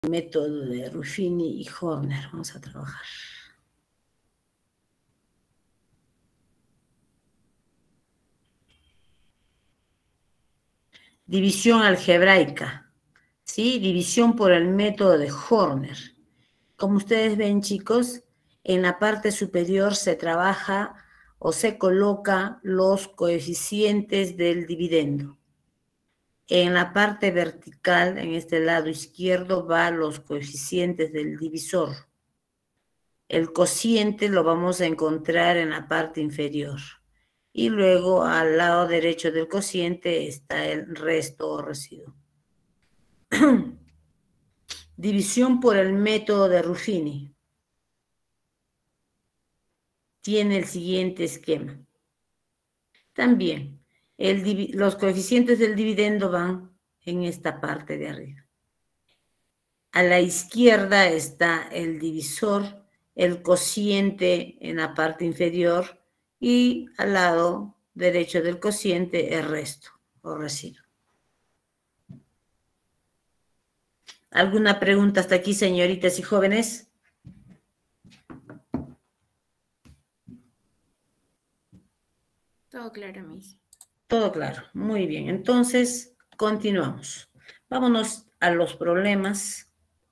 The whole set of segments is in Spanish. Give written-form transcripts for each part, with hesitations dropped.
método de Ruffini y Horner. Vamos a trabajar. División algebraica, ¿sí? División por el método de Horner. Como ustedes ven, chicos, en la parte superior se trabaja o se coloca los coeficientes del dividendo. En la parte vertical, en este lado izquierdo, van los coeficientes del divisor. El cociente lo vamos a encontrar en la parte inferior. Y luego al lado derecho del cociente está el resto o residuo. División por el método de Ruffini. Tiene el siguiente esquema. También, los coeficientes del dividendo van en esta parte de arriba. A la izquierda está el divisor, el cociente en la parte inferior y al lado derecho del cociente el resto o residuo. ¿Alguna pregunta hasta aquí, señoritas y jóvenes? Todo claro, Miss. Todo claro, muy bien. Entonces, continuamos. Vámonos a los problemas.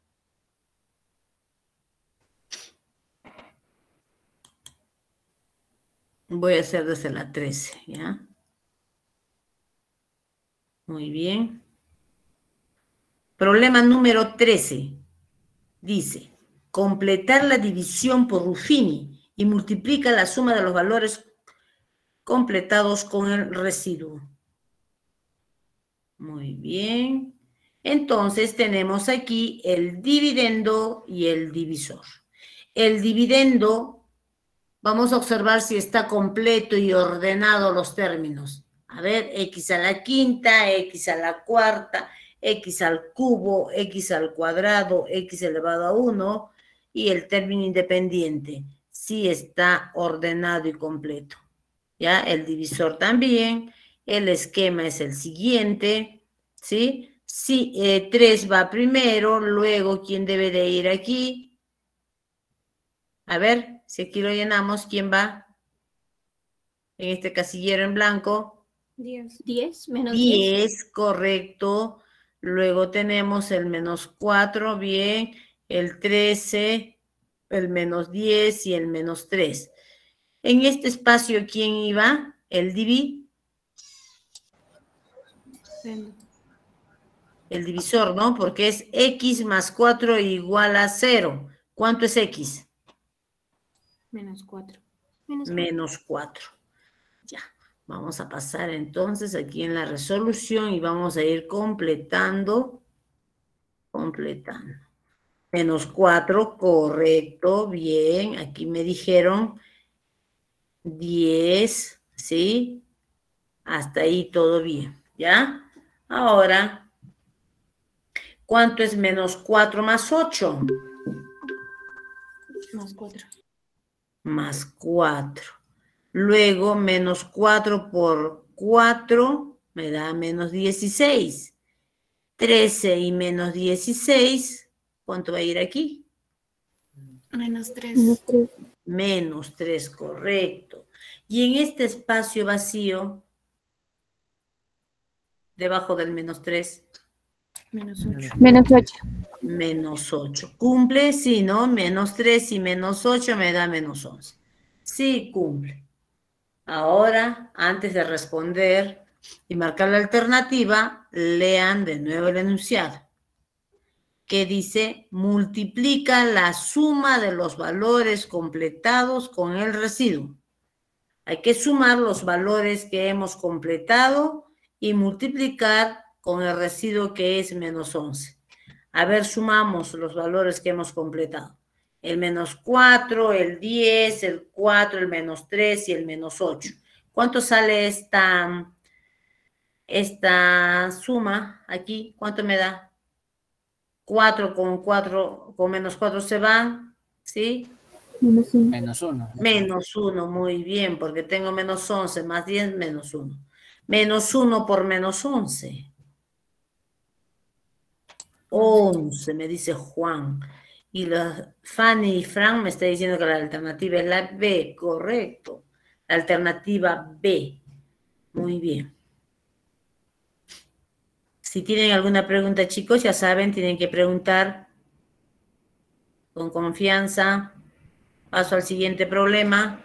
Voy a hacer desde la 13, ¿ya? Muy bien. Problema número 13. Dice, completar la división por Ruffini y multiplica la suma de los valores completados con el residuo. Muy bien. Entonces tenemos aquí el dividendo y el divisor. El dividendo, vamos a observar si está completo y ordenado los términos. A ver, x a la quinta, x a la cuarta, x al cubo, x al cuadrado, x elevado a 1 y el término independiente. Sí está ordenado y completo. ¿Ya? El divisor también. El esquema es el siguiente. ¿Sí? Sí, 3 va primero, luego, ¿quién debe de ir aquí? A ver, si aquí lo llenamos, ¿quién va? En este casillero en blanco. 10. 10 menos 10, correcto. Luego tenemos el menos 4, bien. El 13, el menos 10 y el menos 3. En este espacio, ¿quién iba? El divisor, ¿no? Porque es x más 4 igual a 0. ¿Cuánto es x? Menos 4. Menos 4. Ya. Vamos a pasar entonces aquí en la resolución y vamos a ir completando. Menos 4, correcto, bien. Aquí me dijeron 10, ¿sí? Hasta ahí todo bien, ¿ya? Ahora, ¿cuánto es menos 4 más 8? Más 4. Más 4. Luego, menos 4 por 4 me da menos 16. 13 y menos 16, ¿cuánto va a ir aquí? Menos 3. Menos 3, correcto. Y en este espacio vacío, debajo del menos 3. Menos 8. Menos 8. Menos 8. ¿Cumple? Sí, ¿no? Menos 3 y menos 8 me da menos 11. Sí, cumple. Ahora, antes de responder y marcar la alternativa, lean de nuevo el enunciado, que dice, multiplica la suma de los valores completados con el residuo. Hay que sumar los valores que hemos completado y multiplicar con el residuo que es menos 11. A ver, sumamos los valores que hemos completado. El menos 4, el 10, el 4, el menos 3 y el menos 8. ¿Cuánto sale esta suma aquí? ¿Cuánto me da? 4 con menos 4 se van, ¿sí? Menos 1. Menos 1. Menos 1, muy bien, porque tengo menos 11, más 10, menos 1. Menos 1 por menos 11. 11, me dice Juan. Y Fanny y Fran me está diciendo que la alternativa es la B, correcto. La alternativa B. Muy bien. Si tienen alguna pregunta, chicos, ya saben, tienen que preguntar con confianza. Paso al siguiente problema.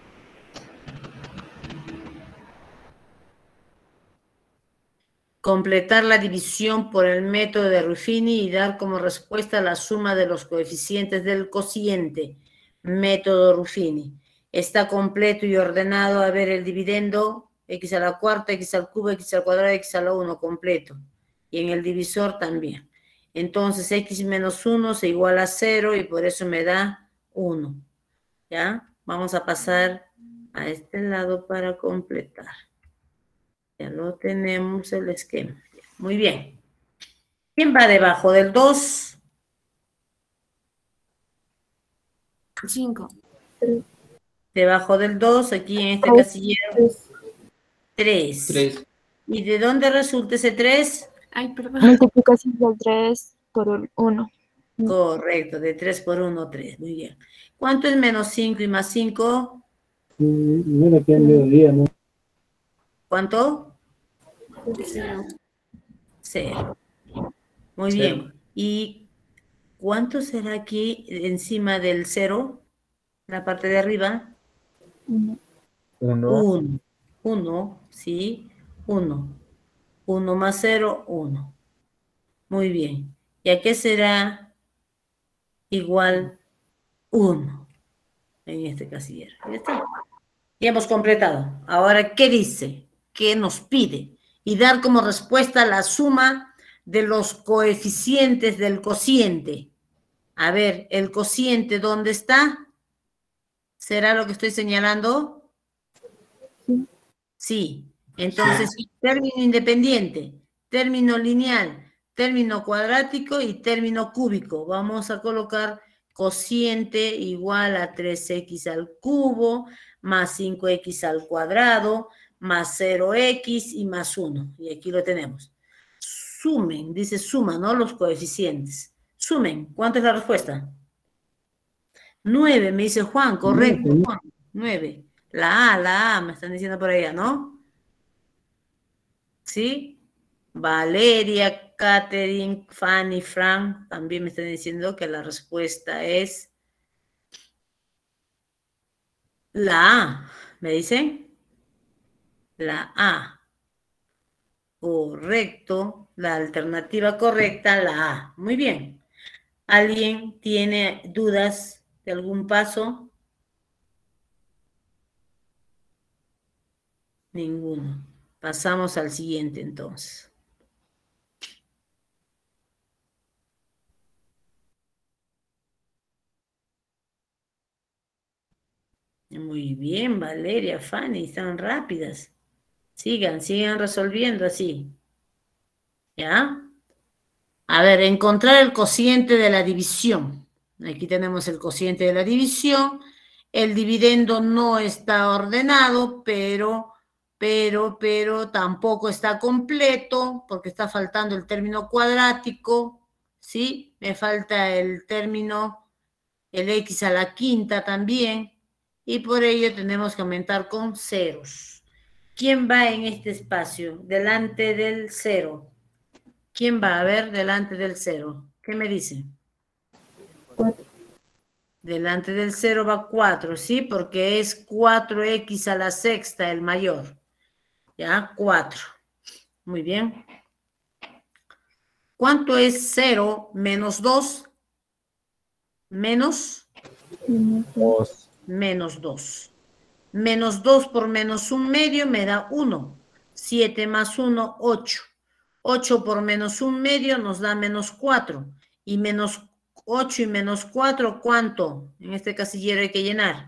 Completar la división por el método de Ruffini y dar como respuesta la suma de los coeficientes del cociente. Método Ruffini. Está completo y ordenado. A ver el dividendo. X a la cuarta, X al cubo, X al cuadrado, X a la 1 completo. Y en el divisor también. Entonces X menos 1 se iguala a 0 y por eso me da 1. ¿Ya? Vamos a pasar a este lado para completar. Ya lo tenemos el esquema. Muy bien. ¿Quién va debajo del 2? 5. Debajo del 2, aquí en este casillero, 3. ¿Y de dónde resulta ese 3? Ay, perdón. Multiplicación del 3 por 1. Correcto, de 3 por 1, 3. Muy bien. ¿Cuánto es menos 5 y más 5? Mira que al mediodía, ¿no? ¿Cuánto? 0. 0. Muy bien. ¿Y cuánto será aquí encima del 0? La parte de arriba. 1. 1. 1, sí. 1. 1 más 0, 1. Muy bien. ¿Y a qué será igual 1 en este casillero? Ya está. Ya hemos completado. Ahora, ¿qué dice? ¿Qué nos pide? Y dar como respuesta la suma de los coeficientes del cociente. A ver, ¿el cociente dónde está? ¿Será lo que estoy señalando? Sí. Sí. Entonces, término independiente, término lineal, término cuadrático y término cúbico. Vamos a colocar cociente igual a 3x al cubo, más 5x al cuadrado, más 0x y más 1. Y aquí lo tenemos. Sumen, dice suma, ¿no? Los coeficientes. Sumen. ¿Cuánto es la respuesta? 9, me dice Juan, correcto, Juan. 9. La A, me están diciendo por allá, ¿no? ¿Sí? Valeria, Catherine, Fanny, Frank, también me están diciendo que la respuesta es la A. ¿Me dicen? La A. Correcto. La alternativa correcta, la A. Muy bien. ¿Alguien tiene dudas de algún paso? Ninguno. Pasamos al siguiente entonces. Muy bien, Valeria, Fanny, están rápidas. Sigan resolviendo así. ¿Ya? A ver, encontrar el cociente de la división. Aquí tenemos el cociente de la división. El dividendo no está ordenado, pero tampoco está completo, porque está faltando el término cuadrático, ¿sí? Me falta el término, el x a la quinta también, y por ello tenemos que aumentar con ceros. ¿Quién va en este espacio? Delante del 0. ¿Quién va a ver delante del 0? ¿Qué me dice? 4. Delante del 0 va 4, ¿sí? Porque es 4x a la sexta el mayor. ¿Ya? 4. Muy bien. ¿Cuánto es 0 menos 2? Menos 2. menos 2. Menos 2 por menos 1 medio me da 1. 7 más 1, 8. 8 por menos 1 medio nos da menos 4. Y menos 8 y menos 4, ¿cuánto? En este casillero hay que llenar.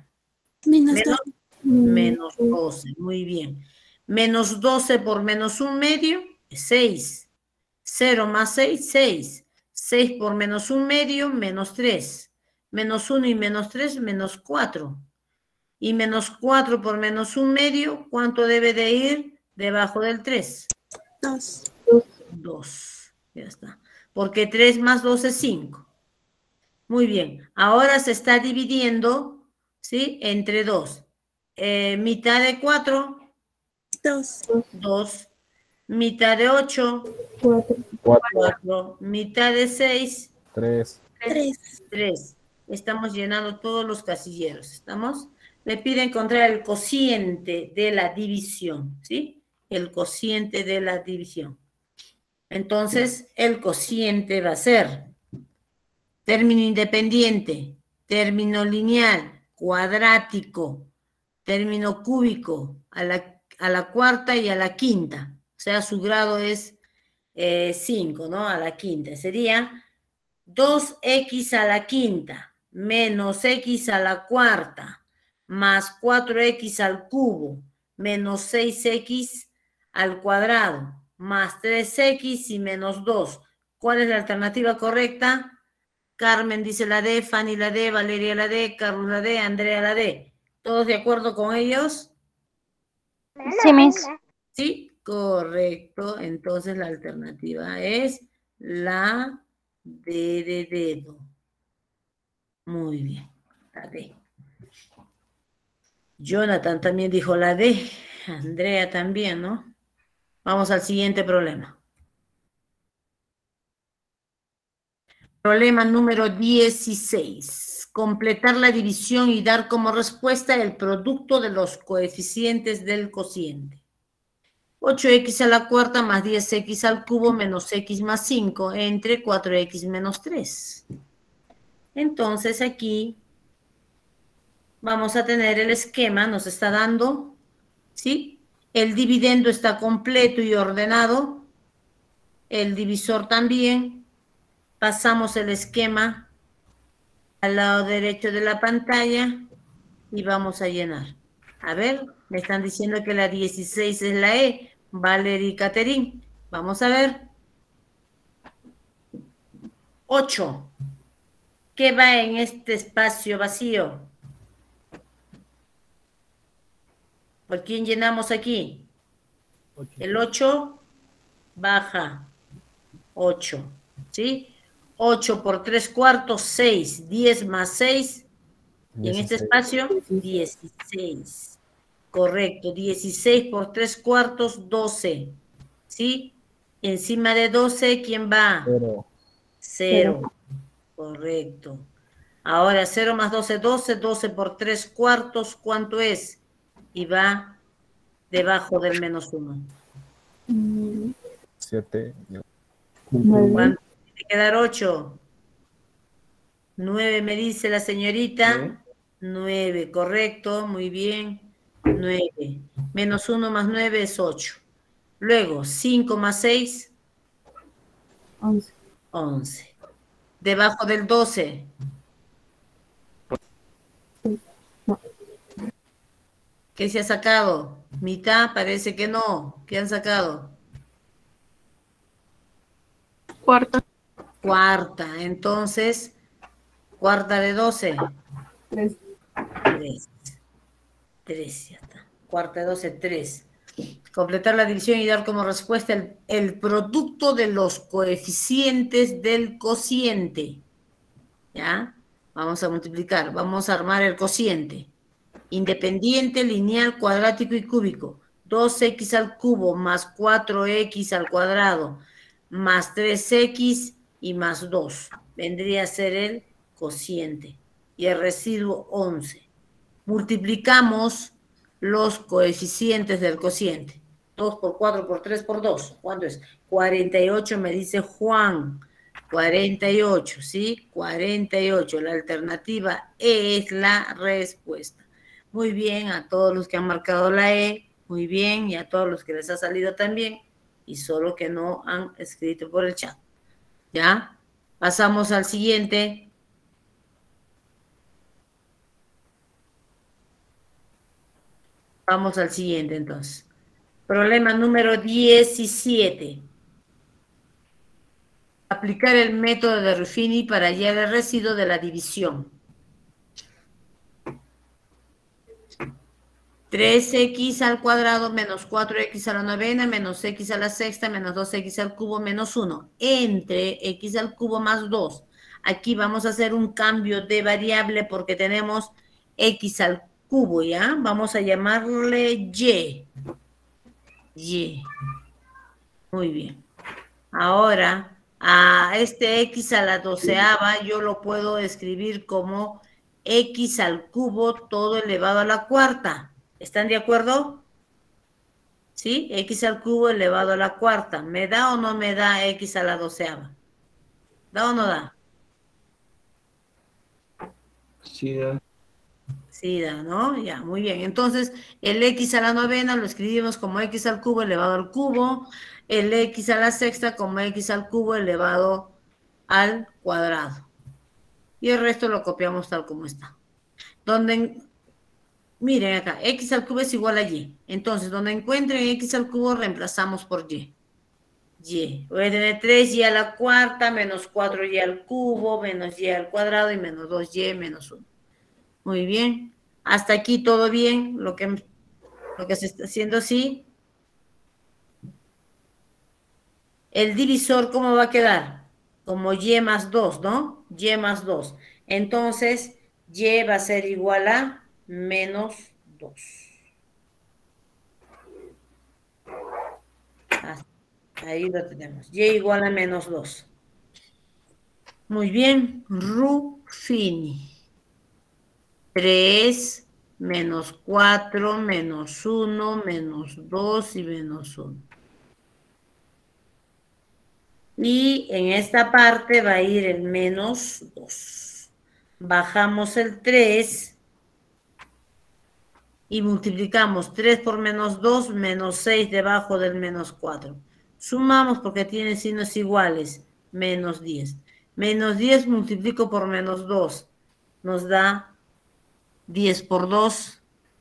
Menos 12. Muy bien. Menos 12 por menos 1 medio es 6. 0 más 6, 6. 6 por menos 1 medio, menos 3. Menos 1 y menos 3, menos 4. Y menos 4 por menos 1 medio, ¿cuánto debe de ir debajo del 3? 2. 2. Ya está. porque 3 más 2 es 5. Muy bien, ahora se está dividiendo, ¿sí? Entre 2. Mitad de 4, 2. 2. Mitad de 8, 4. 4. Mitad de 6, 3. 3. 3. Estamos llenando todos los casilleros. ¿Estamos? Le pide encontrar el cociente de la división, ¿sí? El cociente de la división. Entonces, el cociente va a ser término independiente, término lineal, cuadrático, término cúbico, a la cuarta y a la quinta. O sea, su grado es 5, ¿no? A la quinta. Sería 2x a la quinta menos x a la cuarta más 4x al cubo menos 6x al cuadrado más 3x y menos 2. ¿Cuál es la alternativa correcta? Carmen dice la D, Fanny la D, Valeria la D, Carlos la D, Andrea la D. ¿Todos de acuerdo con ellos? Sí, Miss. Sí, correcto. Entonces la alternativa es la D de dedo. Muy bien, la D. Jonathan también dijo la D. Andrea también, ¿no? Vamos al siguiente problema. Problema número 16. Completar la división y dar como respuesta el producto de los coeficientes del cociente. 8x a la cuarta más 10x al cubo menos x más 5 entre 4x menos 3. Entonces aquí vamos a tener el esquema, nos está dando, ¿sí? El dividendo está completo y ordenado, el divisor también. Pasamos el esquema al lado derecho de la pantalla y vamos a llenar. A ver, me están diciendo que la 16 es la E, Valerie y Caterín. Vamos a ver. 8. ¿Qué va en este espacio vacío? ¿Por quién llenamos aquí? 8. El 8 baja 8, ¿sí? 8 por 3 cuartos, 6. 10 más 6. Y en este espacio, 16. Correcto. 16 por 3 cuartos, 12. ¿Sí? Encima de 12, ¿quién va? 0. 0. Correcto. Ahora 0 más 12, 12. 12 por 3 cuartos, ¿cuánto es? Y va debajo del menos 1. 7. ¿Cuánto tiene que quedar 8? 9 me dice la señorita. 9, correcto, muy bien. 9. Menos 1 más 9 es 8. Luego, 5 más 6. 11. 11. Debajo del 12. No. ¿Qué se ha sacado? Mitad, parece que no. ¿Qué han sacado? Cuarta. Cuarta. Entonces, cuarta de 12. 3. 3. 3, ya está. Cuarta de 12, 3. Completar la división y dar como respuesta el producto de los coeficientes del cociente. ¿Ya? Vamos a multiplicar. Vamos a armar el cociente. Independiente, lineal, cuadrático y cúbico. 2x al cubo más 4x al cuadrado más 3x y más 2. Vendría a ser el cociente. Y el residuo 11. Multiplicamos los coeficientes del cociente. 2 por 4 por 3 por 2. ¿Cuánto es? 48 me dice Juan. 48, ¿sí? 48. La alternativa E es la respuesta. Muy bien, a todos los que han marcado la E, muy bien, y a todos los que les ha salido también, y solo que no han escrito por el chat. ¿Ya? Pasamos al siguiente. Vamos al siguiente, entonces. Problema número 17. Aplicar el método de Ruffini para hallar el residuo de la división. 3x al cuadrado menos 4x a la novena menos x a la sexta menos 2x al cubo menos 1 entre x al cubo más 2. Aquí vamos a hacer un cambio de variable porque tenemos x al cubo, ¿ya? Vamos a llamarle y. Y. Muy bien. Ahora, a este x a la doceava yo lo puedo escribir como x al cubo todo elevado a la cuarta. ¿Están de acuerdo? ¿Sí? X al cubo elevado a la cuarta. ¿Me da o no me da x a la doceava? ¿Da o no da? Sí, da. Sí, da, ¿no? Ya, muy bien. Entonces, el x a la novena lo escribimos como x al cubo elevado al cubo. El x a la sexta como x al cubo elevado al cuadrado. Y el resto lo copiamos tal como está. Miren acá, x al cubo es igual a y. Entonces, donde encuentren x al cubo, reemplazamos por y. Y. Voy a tener 3y a la cuarta, menos 4y al cubo, menos y al cuadrado y menos 2y menos 1. Muy bien. Hasta aquí todo bien, lo que se está haciendo así. El divisor, ¿cómo va a quedar? Como y más 2, ¿no? Y más 2. Entonces, y va a ser igual a menos 2. Ahí lo tenemos. Y igual a menos 2. Muy bien. Rufini. 3 menos 4 menos 1 menos 2 y menos 1. Y en esta parte va a ir el menos 2. Bajamos el 3 y multiplicamos 3 por menos 2, menos 6 debajo del menos 4. Sumamos porque tiene signos iguales, menos 10. Menos 10 multiplico por menos 2. Nos da 10 por 2,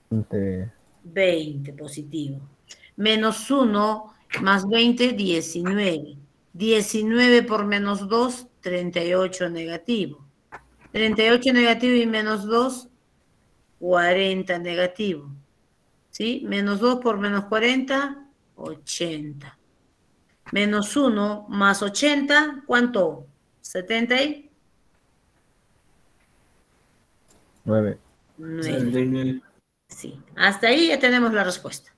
20 positivo. Menos 1 más 20, 19. 19 por menos 2, 38 negativo. 38 negativo y menos 2, 40 negativo. ¿Sí? Menos 2 por menos 40, 80. Menos 1 más 80, ¿cuánto? 70 9. 9. Sí, hasta ahí ya tenemos la respuesta.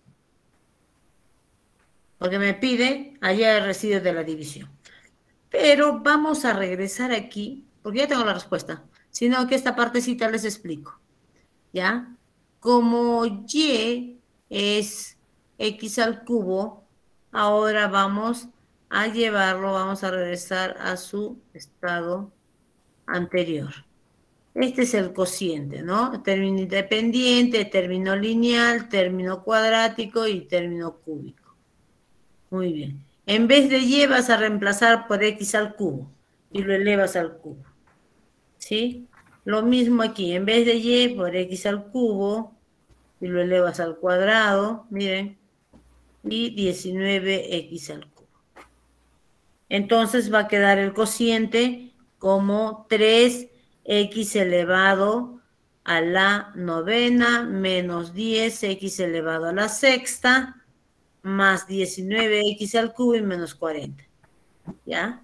Porque me pide hallar el residuo de la división. Pero vamos a regresar aquí, porque ya tengo la respuesta, sino que esta partecita les explico, ¿ya? Como y es x al cubo, ahora vamos a llevarlo, vamos a regresar a su estado anterior. Este es el cociente, ¿no? Término independiente, término lineal, término cuadrático y término cúbico. Muy bien. En vez de y vas a reemplazar por x al cubo y lo elevas al cubo. ¿Sí? Lo mismo aquí. En vez de y por x al cubo y lo elevas al cuadrado, miren, y 19x al cubo. Entonces va a quedar el cociente como 3x elevado a la novena menos 10x elevado a la sexta más 19x al cubo y menos 40. ¿Ya?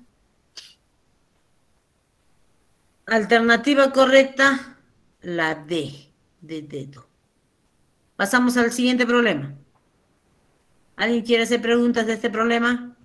Alternativa correcta, la D, de dedo. Pasamos al siguiente problema. ¿Alguien quiere hacer preguntas de este problema?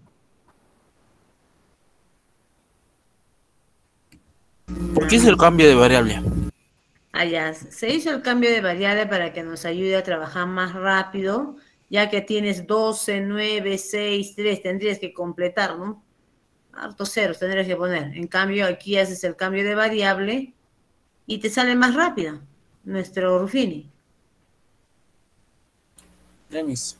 ¿Por qué es el cambio de variable? Allá, se hizo el cambio de variable para que nos ayude a trabajar más rápido, ya que tienes 12, 9, 6, 3, tendrías que completar, ¿no? Hartos ceros tendrías que poner. En cambio, aquí haces el cambio de variable y te sale más rápido nuestro Ruffini. Remis.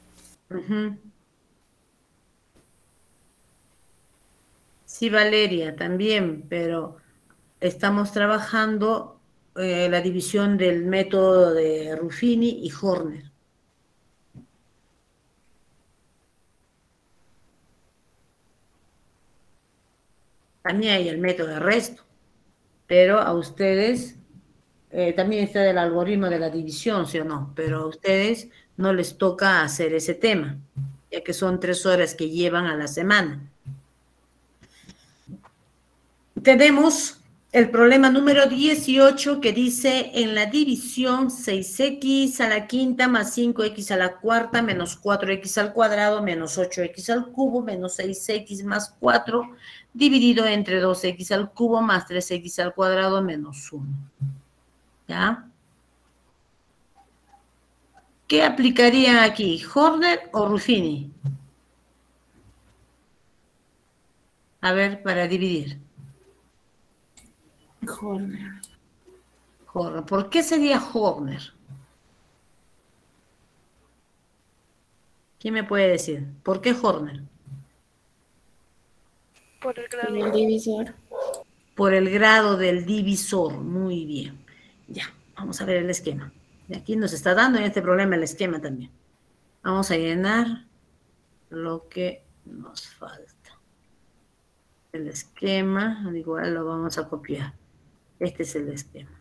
Sí, Valeria, también, pero estamos trabajando la división del método de Ruffini y Horner. También hay el método de resto, pero a ustedes también está del algoritmo de la división, ¿sí o no? Pero a ustedes no les toca hacer ese tema, ya que son 3 horas que llevan a la semana. Tenemos el problema número 18 que dice en la división 6x a la quinta más 5x a la cuarta menos 4x al cuadrado menos 8x al cubo menos 6x más 4 dividido entre 2x al cubo más 3x al cuadrado menos 1. ¿Ya? ¿Qué aplicarían aquí? ¿Horner o Ruffini? A ver, para dividir. Horner. Horner. ¿Por qué sería Horner? ¿Quién me puede decir? ¿Por qué Horner? Por el grado del divisor. Por el grado del divisor. Muy bien. Ya, vamos a ver el esquema. Y aquí nos está dando en este problema el esquema también. Vamos a llenar lo que nos falta. El esquema, al igual lo vamos a copiar. Este es el esquema.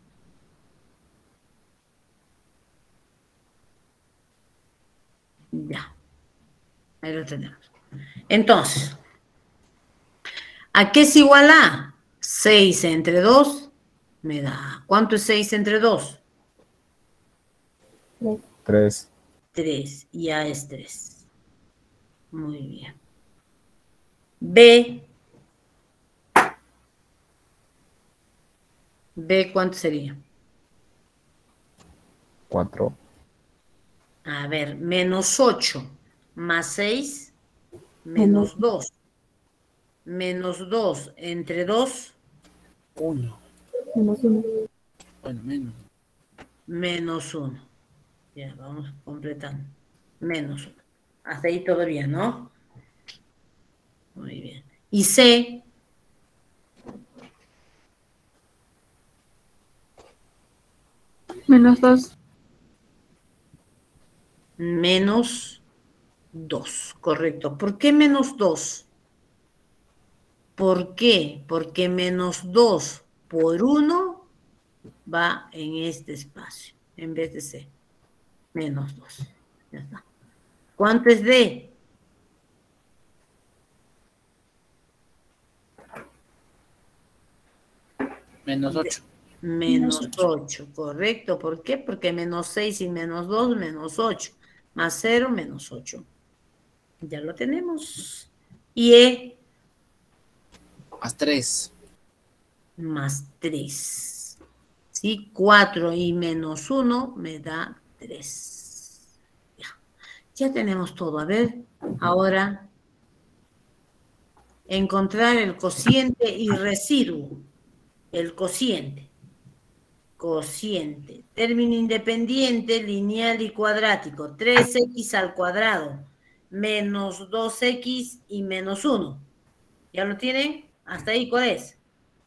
Ya. Ahí lo tenemos. Entonces, ¿a qué es igual a? 6 entre 2 me da. ¿Cuánto es 6 entre 2? 3. 3. Y A es 3. Muy bien. B. B, ¿cuánto sería? 4. A ver, menos 8 más 6, menos 2. Menos 2 entre 2, 1. Menos 1. Bueno, menos. menos 1. Ya, vamos completando. Menos 1. Hasta ahí todo bien, ¿no? Muy bien. Y C. Menos 2. Menos 2, correcto. ¿Por qué menos 2? ¿Por qué? Porque menos 2 por 1 va en este espacio, en vez de C. Menos 2. Ya está. ¿Cuánto es D? Menos 8. Menos 8, correcto. ¿Por qué? Porque menos 6 y menos 2, menos 8. Más 0, menos 8. Ya lo tenemos. Y E, Más 3. más 3. ¿Sí? 4 y menos 1 me da 3. Ya tenemos todo. A ver, ahora encontrar el cociente y residuo. El cociente. Cociente. Término independiente, lineal y cuadrático. 3x al cuadrado menos 2x y menos 1. ¿Ya lo tienen? Hasta ahí, ¿cuál es?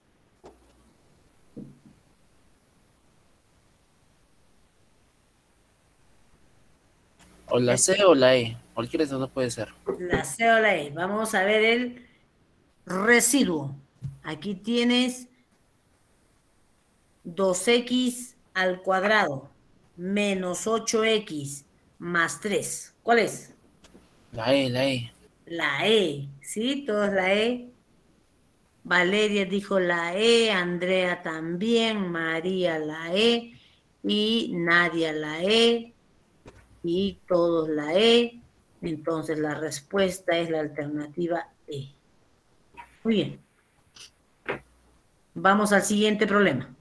O la C o la E. Cualquiera de esas dos puede ser. La C o la E. Vamos a ver el residuo. Aquí tienes 2x al cuadrado menos 8x más 3. ¿Cuál es? La E, la E. La E. ¿Sí? Todos la E. Valeria dijo la E, Andrea también, María la E, y Nadia la E, y todos la E. Entonces la respuesta es la alternativa E. Muy bien. Vamos al siguiente problema.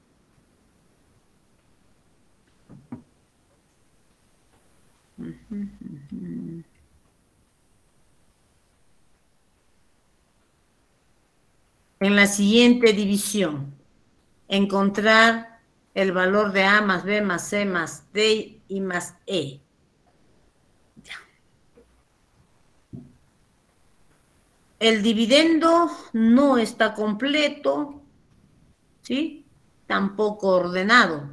En la siguiente división, encontrar el valor de A más B más C más D y más E. Ya. El dividendo no está completo, ¿sí? Tampoco ordenado.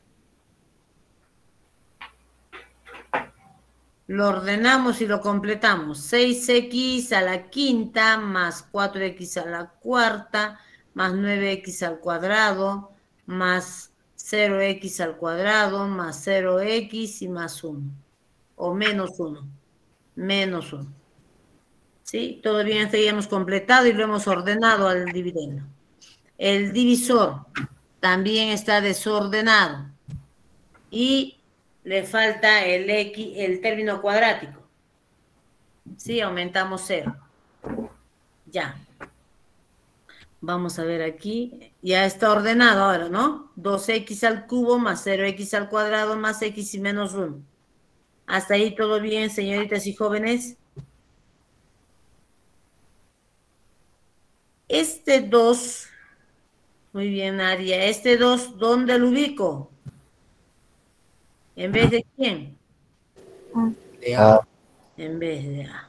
Lo ordenamos y lo completamos. 6x a la quinta más 4x a la cuarta más 9x al cuadrado más 0x al cuadrado más 0x y más 1. O menos 1. Menos 1. ¿Sí? Todo bien, esto ya hemos completado y lo hemos ordenado al dividendo. El divisor también está desordenado. Y le falta el x, el término cuadrático. ¿Sí? Aumentamos 0. Ya. Vamos a ver aquí. Ya está ordenado ahora, ¿no? 2x al cubo más 0x al cuadrado más x y menos 1. ¿Hasta ahí todo bien, señoritas y jóvenes? Este 2, muy bien, Nadia. Este 2, ¿dónde lo ubico? ¿En vez de quién? De A. En vez de A.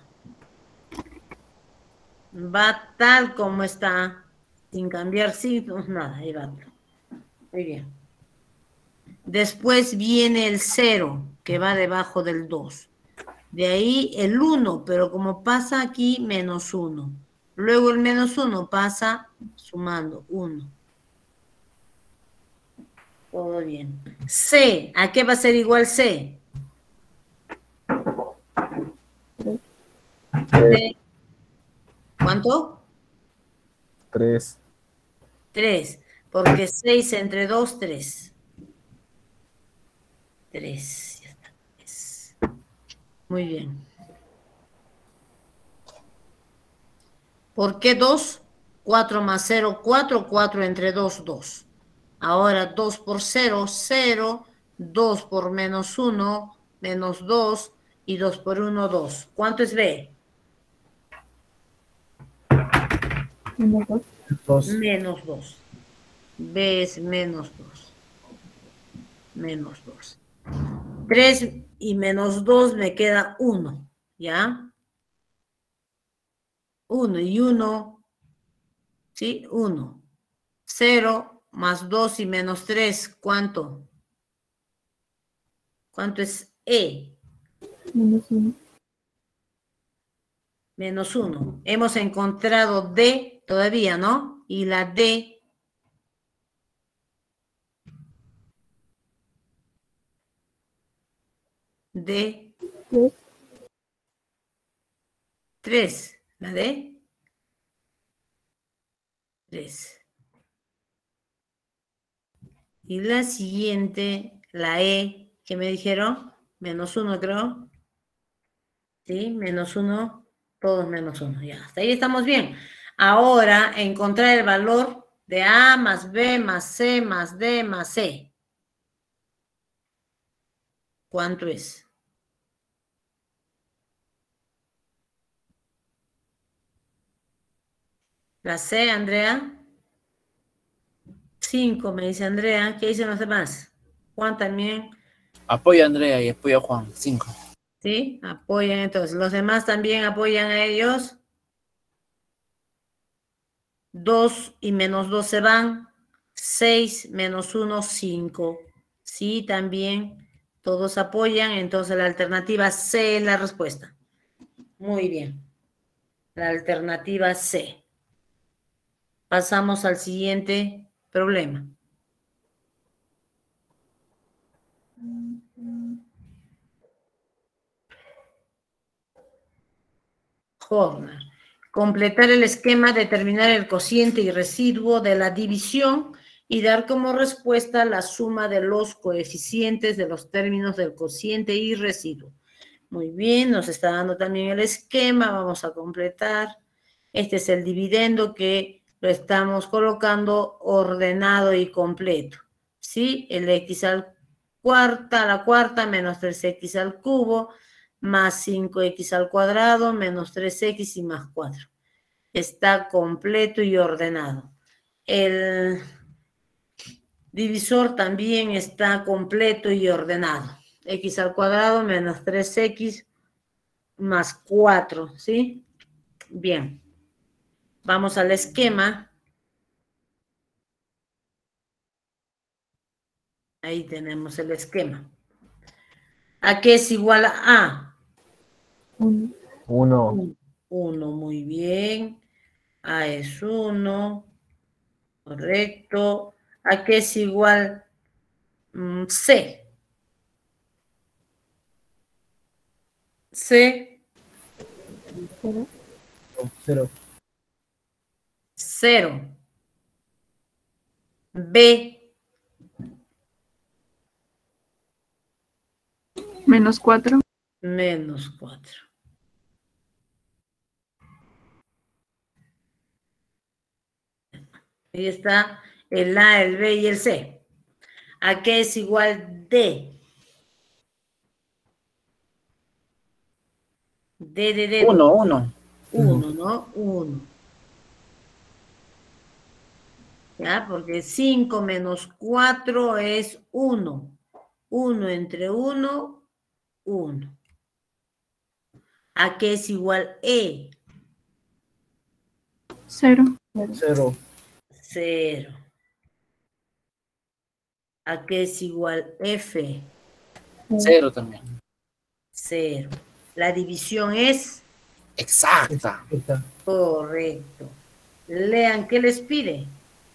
Va tal como está, sin cambiar signos, nada, ahí va. Muy bien. Después viene el 0, que va debajo del 2. De ahí el 1, pero como pasa aquí, menos 1. Luego el menos 1 pasa sumando 1. Todo bien. C, ¿a qué va a ser igual C? D. ¿Cuánto? 3. 3, porque 6 entre 2, 3. 3, ya está. 3. Muy bien. ¿Por qué 2? 4 más 0, 4. 4 entre 2, 2. Ahora 2 por 0, 0. 2 por menos 1, menos 2. Y 2 por 1, 2. ¿Cuánto es B? Menos 2. 2. Menos 2. B es menos 2. Menos 2. 3 y menos 2 me queda 1. ¿Ya? 1 y 1. ¿Sí? 1. 0 más 2 y menos 3. ¿Cuánto? ¿Cuánto es E? Menos 1. Menos 1. Hemos encontrado D todavía, ¿no? Y la D. D. 3. 3. ¿La D? 3. Y la siguiente, la E, que me dijeron, menos 1 creo. ¿Sí? Menos 1, todos menos 1. Ya, hasta ahí estamos bien. Ahora, encontrar el valor de A más B más C más D más C. ¿Cuánto es? La C, Andrea. 5, me dice Andrea. ¿Qué dicen los demás? Juan también. Apoya a Andrea y apoya a Juan. 5. ¿Sí? Apoyan entonces. ¿Los demás también apoyan a ellos? 2 y menos 2 se van. 6 menos 1, 5. Sí, también. Todos apoyan. Entonces la alternativa C es la respuesta. Muy bien. La alternativa C. Pasamos al siguiente problema. Horner. Completar el esquema, determinar el cociente y residuo de la división y dar como respuesta la suma de los coeficientes de los términos del cociente y residuo. Muy bien, nos está dando también el esquema, vamos a completar. Este es el dividendo que lo estamos colocando ordenado y completo. ¿Sí? El x a la cuarta menos 3x al cubo más 5x al cuadrado menos 3x y más 4. Está completo y ordenado. El divisor también está completo y ordenado. X al cuadrado menos 3x más 4, ¿sí? Bien. Vamos al esquema. Ahí tenemos el esquema. ¿A qué es igual a A? 1. 1. 1, muy bien. A es 1. Correcto. ¿A qué es igual C. C. 0, 0, 0. B. -4, -4. Ahí está el A, el B y el C. ¿A qué es igual D? D de dedo. 1, 1. 1, ¿no? 1. ¿Ya? Porque 5 menos 4 es 1. 1 entre 1, 1. ¿A qué es igual E? 0, 0, 0. ¿A qué es igual F? 0 también. 0. La división es Exacta. correcto. Lean, ¿qué les pide?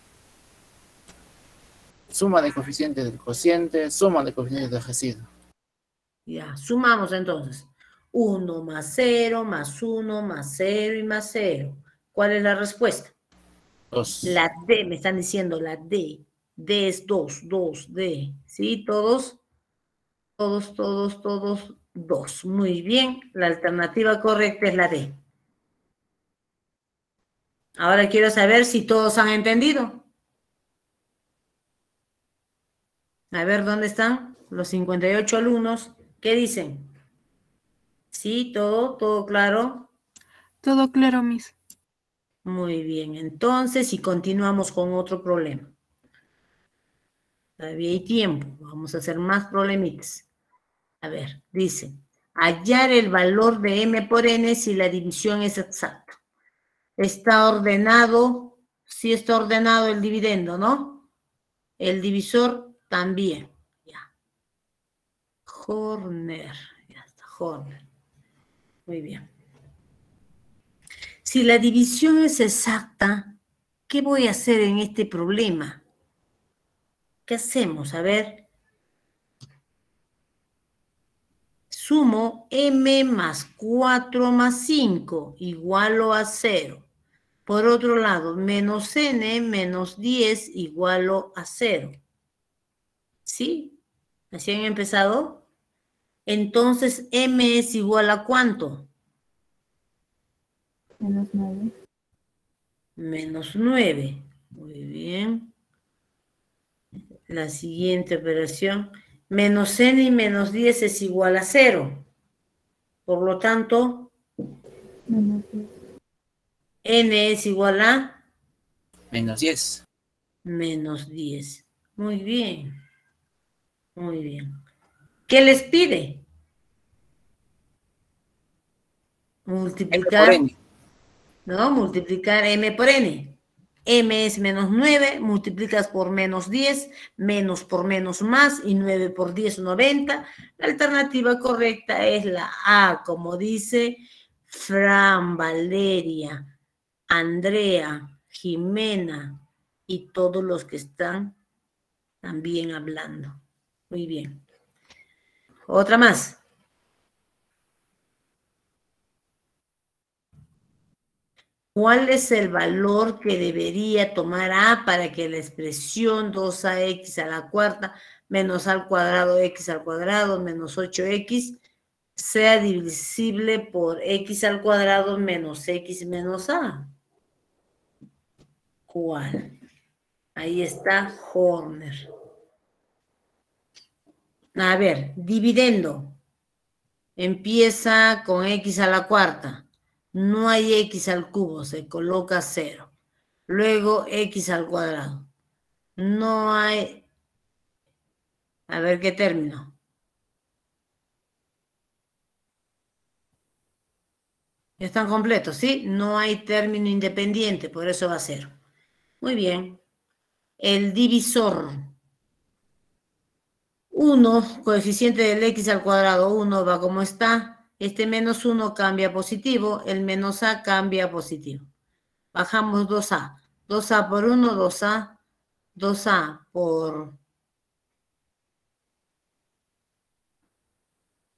Suma de coeficientes del cociente, suma de coeficientes del residuo. Ya, sumamos entonces. 1 más 0, más 1, más 0 y más 0. ¿Cuál es la respuesta? 2. La D, me están diciendo la D. D es 2, 2, D. ¿Sí? Todos, 2. Muy bien. La alternativa correcta es la D. Ahora quiero saber si todos han entendido. A ver, ¿dónde están los 58 alumnos? ¿Qué dicen? ¿Sí? ¿Todo claro? todo claro, Miss. Muy bien. Entonces, y continuamos con otro problema. Todavía hay tiempo. Vamos a hacer más problemitas. A ver, dice, hallar el valor de m por n si la división es exacta. Está ordenado, sí está ordenado el dividendo, ¿no? El divisor también. Ya. Horner. Ya está, Horner. Muy bien. Si la división es exacta, ¿qué voy a hacer en este problema? ¿Qué hacemos? A ver. Sumo m más 4 más 5 igual a 0. Por otro lado, menos n menos 10 igual a 0. ¿Sí? ¿Así han empezado? Entonces, m es igual a ¿cuánto? -9, Menos 9. Muy bien. La siguiente operación. Menos n y menos 10 es igual a 0. Por lo tanto, -10, n es igual a Menos 10. menos 10. Muy bien. Muy bien. ¿Qué les pide? M por Multiplicar, n. ¿no? Multiplicar m por n. M es menos 9, multiplicas por menos 10, menos por menos más, y 9 por 10, 90. La alternativa correcta es la A, como dice Fran, Valeria, Andrea, Jimena, y todos los que están también hablando. Muy bien. Otra más. ¿Cuál es el valor que debería tomar A para que la expresión 2ax a la cuarta menos a al cuadrado x al cuadrado menos 8x sea divisible por x al cuadrado menos x menos a? ¿Cuál? Ahí está Horner. A ver, dividendo. Empieza con x a la cuarta. No hay x al cubo, se coloca 0. Luego x al cuadrado. No hay... A ver qué término. Están completos, ¿sí? No hay término independiente, por eso va a 0. Muy bien. El divisor. 1, coeficiente del x al cuadrado, 1 va como está. Este menos 1 cambia a positivo, el menos a cambia a positivo. Bajamos 2a. 2a por 1, 2a. 2a por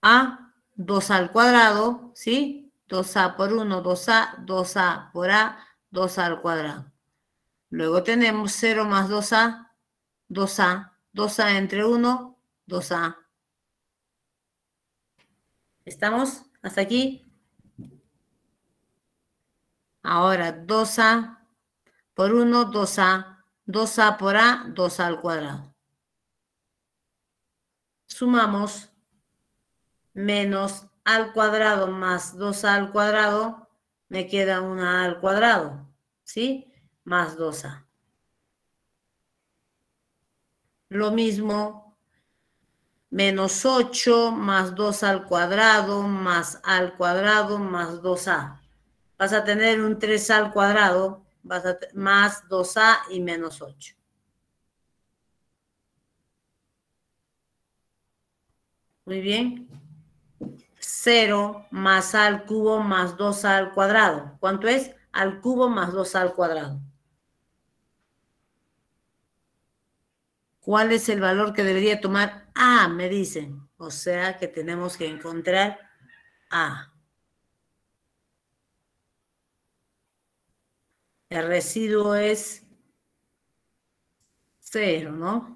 A, 2A al cuadrado, ¿sí? 2A por 1, 2A, 2A por A, 2A al cuadrado. Luego tenemos 0 más 2A, 2A, 2A entre 1, 2A. ¿Estamos hasta aquí? Ahora 2A por 1, 2A, 2A por A, 2A al cuadrado. Sumamos menos A al cuadrado más 2A al cuadrado, me queda una A al cuadrado, ¿sí? Más 2A. Lo mismo, menos 8 más 2 al cuadrado más A al cuadrado más 2A. Vas a tener un 3A al cuadrado más 2A y menos 8. Muy bien. 0 más A al cubo más 2A al cuadrado. ¿Cuánto es? Al cubo más 2A al cuadrado. ¿Cuál es el valor que debería tomar A? Me dicen. O sea que tenemos que encontrar A. El residuo es 0, ¿no?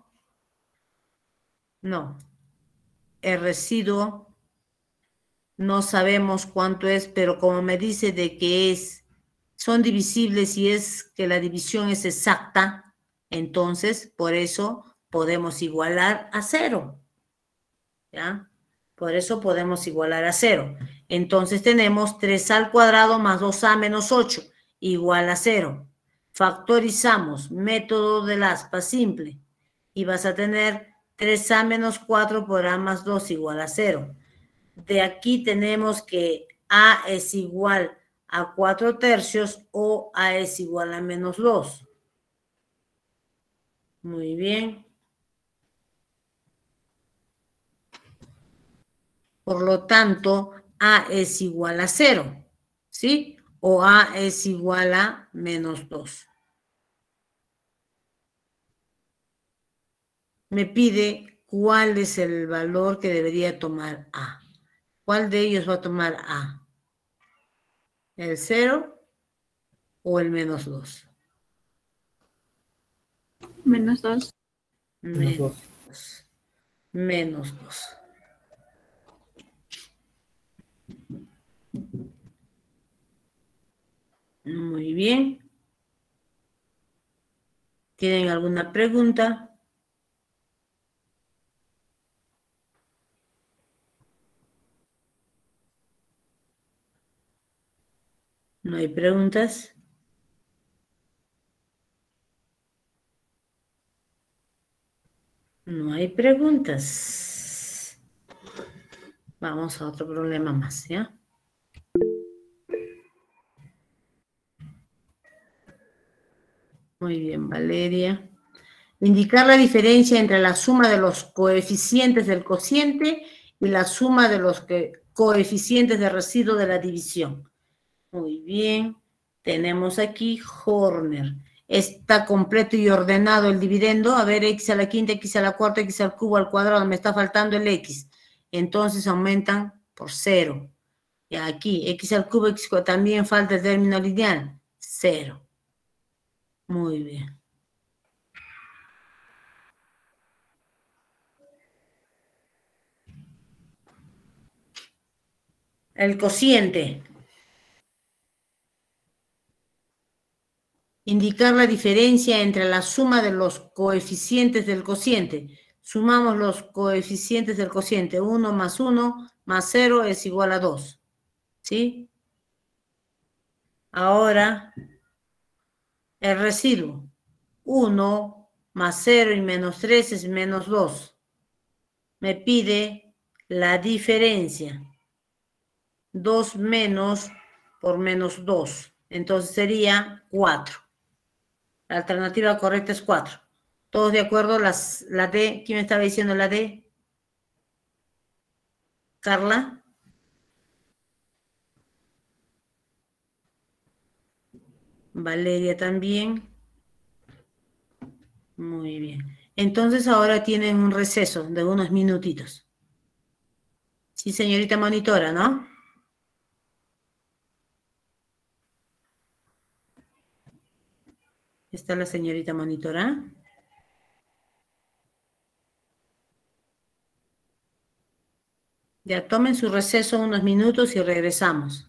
No. El residuo no sabemos cuánto es, pero como me dice de que son divisibles y es que la división es exacta, entonces por eso podemos igualar a 0. ¿Ya? Por eso podemos igualar a 0. Entonces tenemos 3A al cuadrado más 2A menos 8 igual a 0. Factorizamos, método del aspa simple. Y vas a tener 3A menos 4 por A más 2 igual a 0. De aquí tenemos que A es igual a 4/3 o A es igual a menos 2. Muy bien. Por lo tanto, A es igual a 0, ¿sí? O A es igual a menos 2. Me pide cuál es el valor que debería tomar A. ¿Cuál de ellos va a tomar A? ¿El 0 o el menos 2? Menos 2. Menos 2. Menos 2. Muy bien. ¿Tienen alguna pregunta? ¿No hay preguntas? No hay preguntas. Vamos a otro problema más, ¿ya? Muy bien, Valeria. Indicar la diferencia entre la suma de los coeficientes del cociente y la suma de los coeficientes de residuo de la división. Muy bien. Tenemos aquí Horner. Está completo y ordenado el dividendo. A ver, x a la quinta, x a la cuarta, x al cubo al cuadrado. Me está faltando el x. Entonces aumentan por 0. Y aquí, x al cubo, x también falta el término lineal. 0. Muy bien. El cociente. Indicar la diferencia entre la suma de los coeficientes del cociente. Sumamos los coeficientes del cociente. 1 más 1 más 0 es igual a 2. ¿Sí? Ahora, el residuo. 1 más 0 y menos 3 es menos 2. Me pide la diferencia. 2 menos por menos 2. Entonces sería 4. La alternativa correcta es 4. ¿Todos de acuerdo? La D, ¿quién me estaba diciendo la D? ¿Carla? Valeria también. Muy bien. Entonces ahora tienen un receso de unos minutitos. Sí, señorita monitora, ¿no? ¿Está la señorita monitora? Ya tomen su receso unos minutos y regresamos.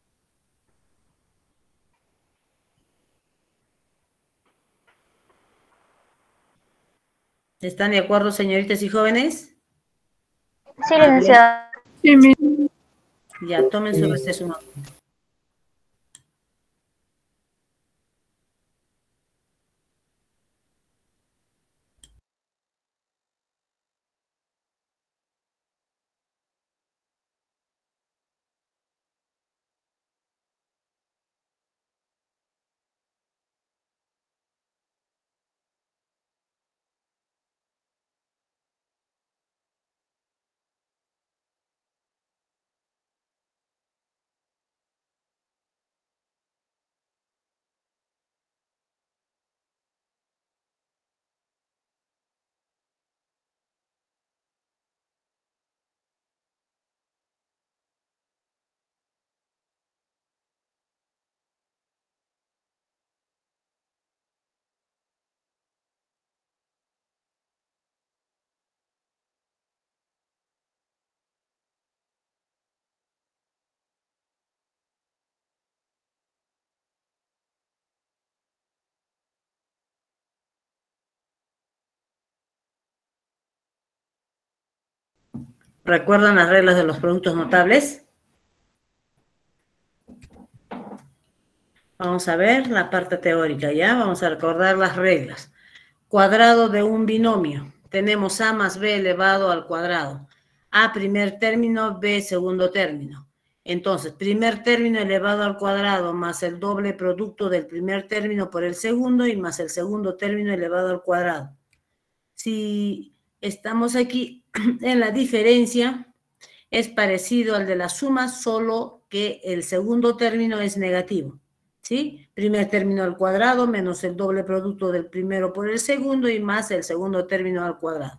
¿Están de acuerdo, señoritas y jóvenes? Sí, licenciada. Sí, Miss. Ya, tomen su receso un momento. ¿Recuerdan las reglas de los productos notables? Vamos a ver la parte teórica, ¿ya? Vamos a recordar las reglas. Cuadrado de un binomio. Tenemos a más b elevado al cuadrado. A primer término, b segundo término. Entonces, primer término elevado al cuadrado más el doble producto del primer término por el segundo y más el segundo término elevado al cuadrado. Si estamos aquí en la diferencia, es parecido al de la suma, solo que el segundo término es negativo, ¿sí? Primer término al cuadrado menos el doble producto del primero por el segundo y más el segundo término al cuadrado.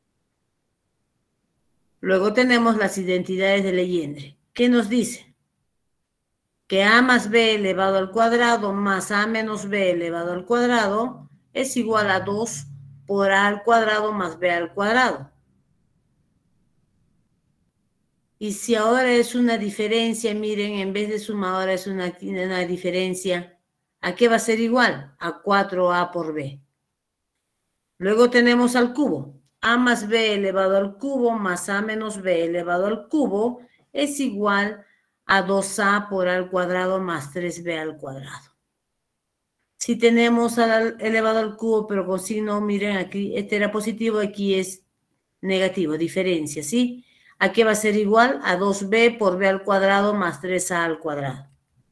Luego tenemos las identidades de Legendre. ¿Qué nos dice? Que a más b elevado al cuadrado más a menos b elevado al cuadrado es igual a 2 por a al cuadrado más b al cuadrado. Y si ahora es una diferencia, miren, en vez de suma ahora es una diferencia, ¿a qué va a ser igual? A 4a por b. Luego tenemos al cubo. A más b elevado al cubo más a menos b elevado al cubo es igual a 2a por a al cuadrado más 3b al cuadrado. Si tenemos al elevado al cubo, pero con signo, miren, aquí este era positivo, aquí es negativo, diferencia, ¿sí? ¿A qué va a ser igual? A 2b por b al cuadrado más 3a al cuadrado.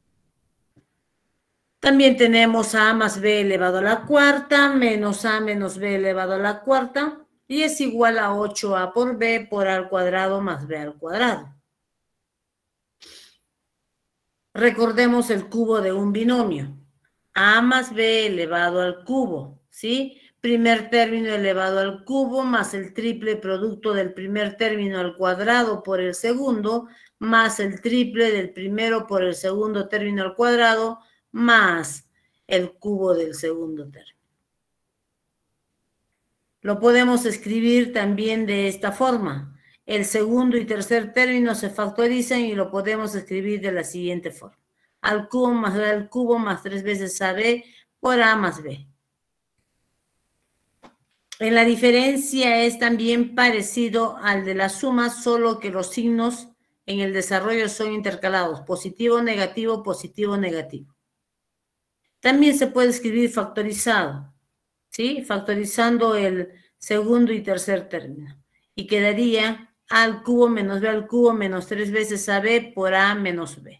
También tenemos a más b elevado a la cuarta menos a menos b elevado a la cuarta y es igual a 8a por b por a al cuadrado más b al cuadrado. Recordemos el cubo de un binomio. A más b elevado al cubo, ¿sí? Primer término elevado al cubo más el triple producto del primer término al cuadrado por el segundo más el triple del primero por el segundo término al cuadrado más el cubo del segundo término. Lo podemos escribir también de esta forma. El segundo y tercer término se factorizan y lo podemos escribir de la siguiente forma. Al cubo más b al cubo más 3 veces ab por a más b. En la diferencia es también parecido al de la suma, solo que los signos en el desarrollo son intercalados. Positivo, negativo, positivo, negativo. También se puede escribir factorizado, ¿sí? Factorizando el segundo y tercer término. Y quedaría a al cubo menos b al cubo menos 3 veces ab por a menos b.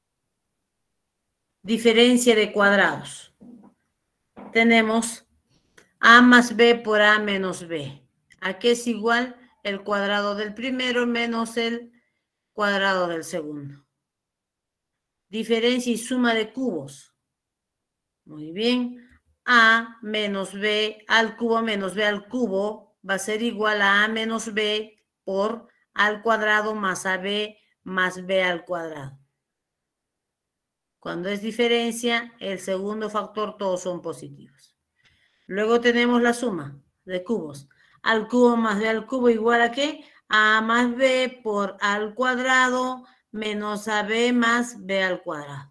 Diferencia de cuadrados. Tenemos a más b por a menos b. ¿A qué es igual? El cuadrado del primero menos el cuadrado del segundo. Diferencia y suma de cubos. Muy bien. A menos b al cubo menos b al cubo va a ser igual a menos b por al cuadrado más AB más B al cuadrado. Cuando es diferencia, el segundo factor todos son positivos. Luego tenemos la suma de cubos. Al cubo más B al cubo igual a ¿qué? A más B por A al cuadrado menos AB más B al cuadrado.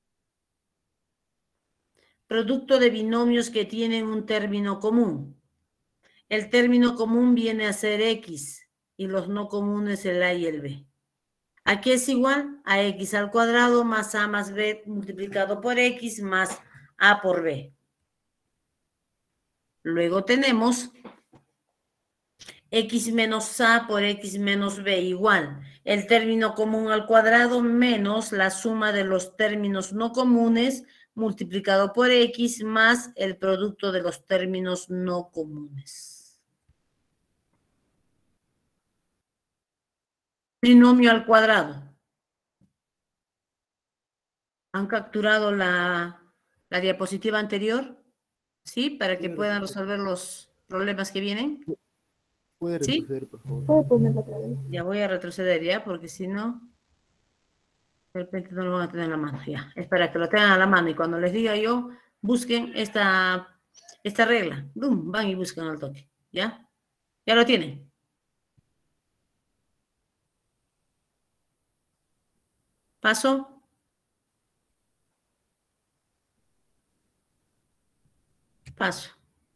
Producto de binomios que tienen un término común. El término común viene a ser X y los no comunes el A y el B. Aquí es igual a X al cuadrado más A más B multiplicado por X más A por B. Luego tenemos X menos A por X menos B igual. El término común al cuadrado menos la suma de los términos no comunes multiplicado por X más el producto de los términos no comunes. Trinomio al cuadrado. ¿Han capturado la diapositiva anterior? ¿Sí? Para que puedan resolver los problemas que vienen. ¿Puede ¿Sí? retroceder, por favor? ¿Puedo ponerlo otra vez? Ya voy a retroceder ya, porque si no, de repente no lo van a tener en la mano. Ya, es para que lo tengan a la mano. Y cuando les diga yo, busquen esta regla. ¡Bum! Van y buscan al toque. ¿Ya? ¿Ya lo tienen? ¿Paso? Paso.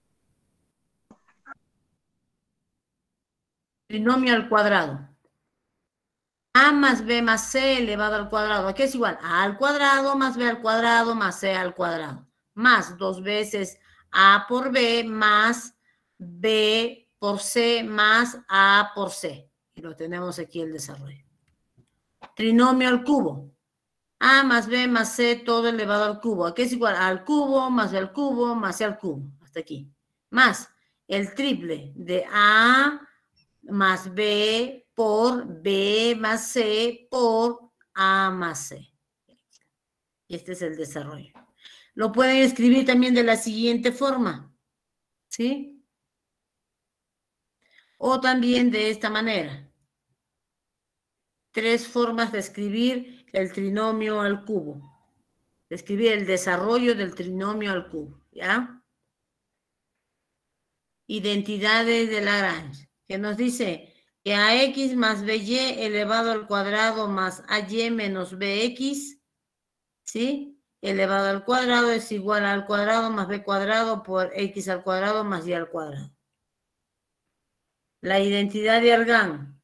Trinomio al cuadrado. A más B más C elevado al cuadrado. Aquí es igual. A al cuadrado más B al cuadrado más C al cuadrado. Más 2 veces A por B más B por C más A por C. Y lo tenemos aquí el desarrollo. Trinomio al cubo. A más B más C todo elevado al cubo. Aquí es igual a al cubo más B al cubo más C al cubo. Hasta aquí. Más el triple de A más B por B más C por A más C. Y este es el desarrollo. Lo pueden escribir también de la siguiente forma. ¿Sí? O también de esta manera. 3 formas de escribir el trinomio al cubo. De escribir el desarrollo del trinomio al cubo. ¿Ya? Identidades de Lagrange. Que nos dice que AX más BY elevado al cuadrado más AY menos BX, ¿sí? Elevado al cuadrado es igual al cuadrado más B cuadrado por X al cuadrado más Y al cuadrado. La identidad de Argand.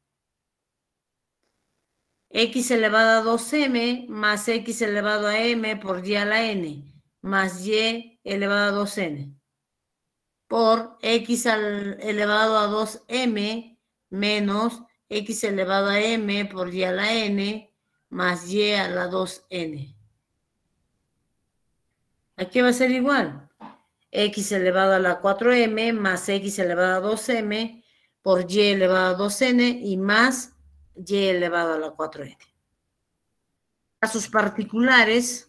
X elevado a 2M más X elevado a M por Y a la N más Y elevado a 2N por X elevado a 2M menos X elevado a M por Y a la N más Y a la 2N. Aquí va a ser igual. X elevado a la 4M más X elevado a 2M por Y elevado a 2N y más Y elevado a la 4N. Casos particulares.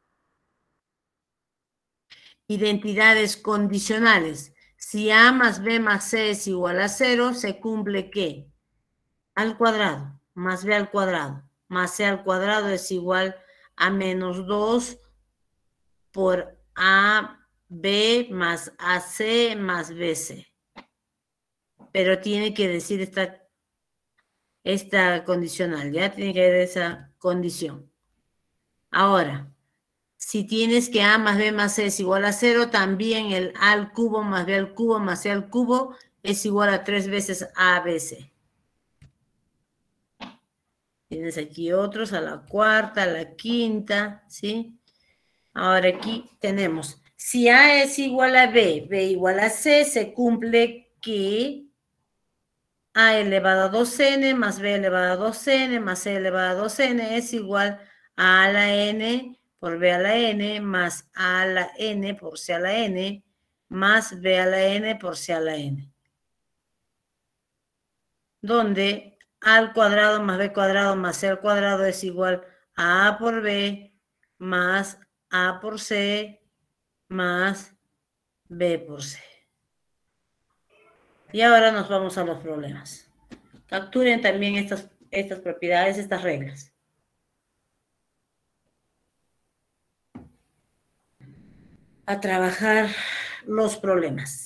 Identidades condicionales. Si A más B más C es igual a 0, se cumple ¿qué? Al cuadrado, más B al cuadrado, más C al cuadrado es igual a menos 2 por AB más AC más BC. Pero tiene que decir esta condicional, ¿ya? Tiene que ver esa condición. Ahora, si tienes que A más B más C es igual a 0, también el A al cubo más B al cubo más C al cubo es igual a 3 veces ABC. Tienes aquí otros, a la cuarta, a la quinta, ¿sí? Ahora aquí tenemos, si A es igual a B, B igual a C, se cumple que A elevado a 2N más B elevado a 2N más C elevado a 2N es igual a la N por B a la N más A a la N por C a la N más B a la N por C a la N. Donde A al cuadrado más B cuadrado más C al cuadrado es igual a A por B más A por C más B por C. Y ahora nos vamos a los problemas. Capturen también estas propiedades, estas reglas. A trabajar los problemas.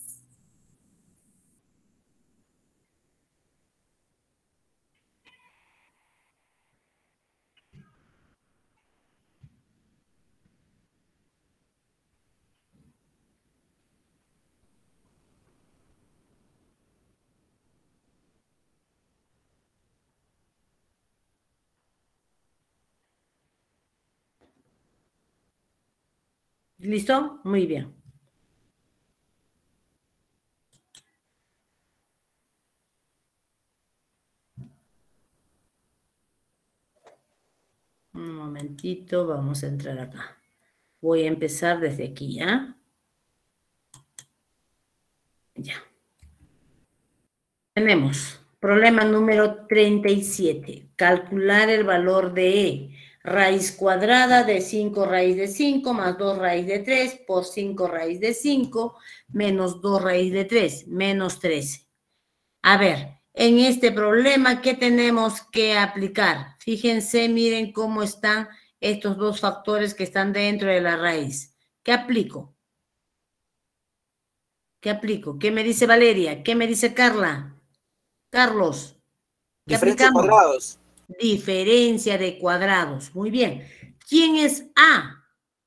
¿Listo? Muy bien. Un momentito, vamos a entrar acá. Voy a empezar desde aquí, ¿ya? Ya. Tenemos problema número 37. Calcular el valor de E. Raíz cuadrada de 5 raíz de 5 más 2 raíz de 3 por 5 raíz de 5 menos 2 raíz de 3, menos 13. A ver, en este problema, ¿qué tenemos que aplicar? Fíjense, miren cómo están estos dos factores que están dentro de la raíz. ¿Qué aplico? ¿Qué aplico? ¿Qué me dice Valeria? ¿Qué me dice Carla? Carlos. ¿Qué Diferencia de aplicamos? cuadrados. Diferencia de cuadrados. Muy bien. ¿Quién es A?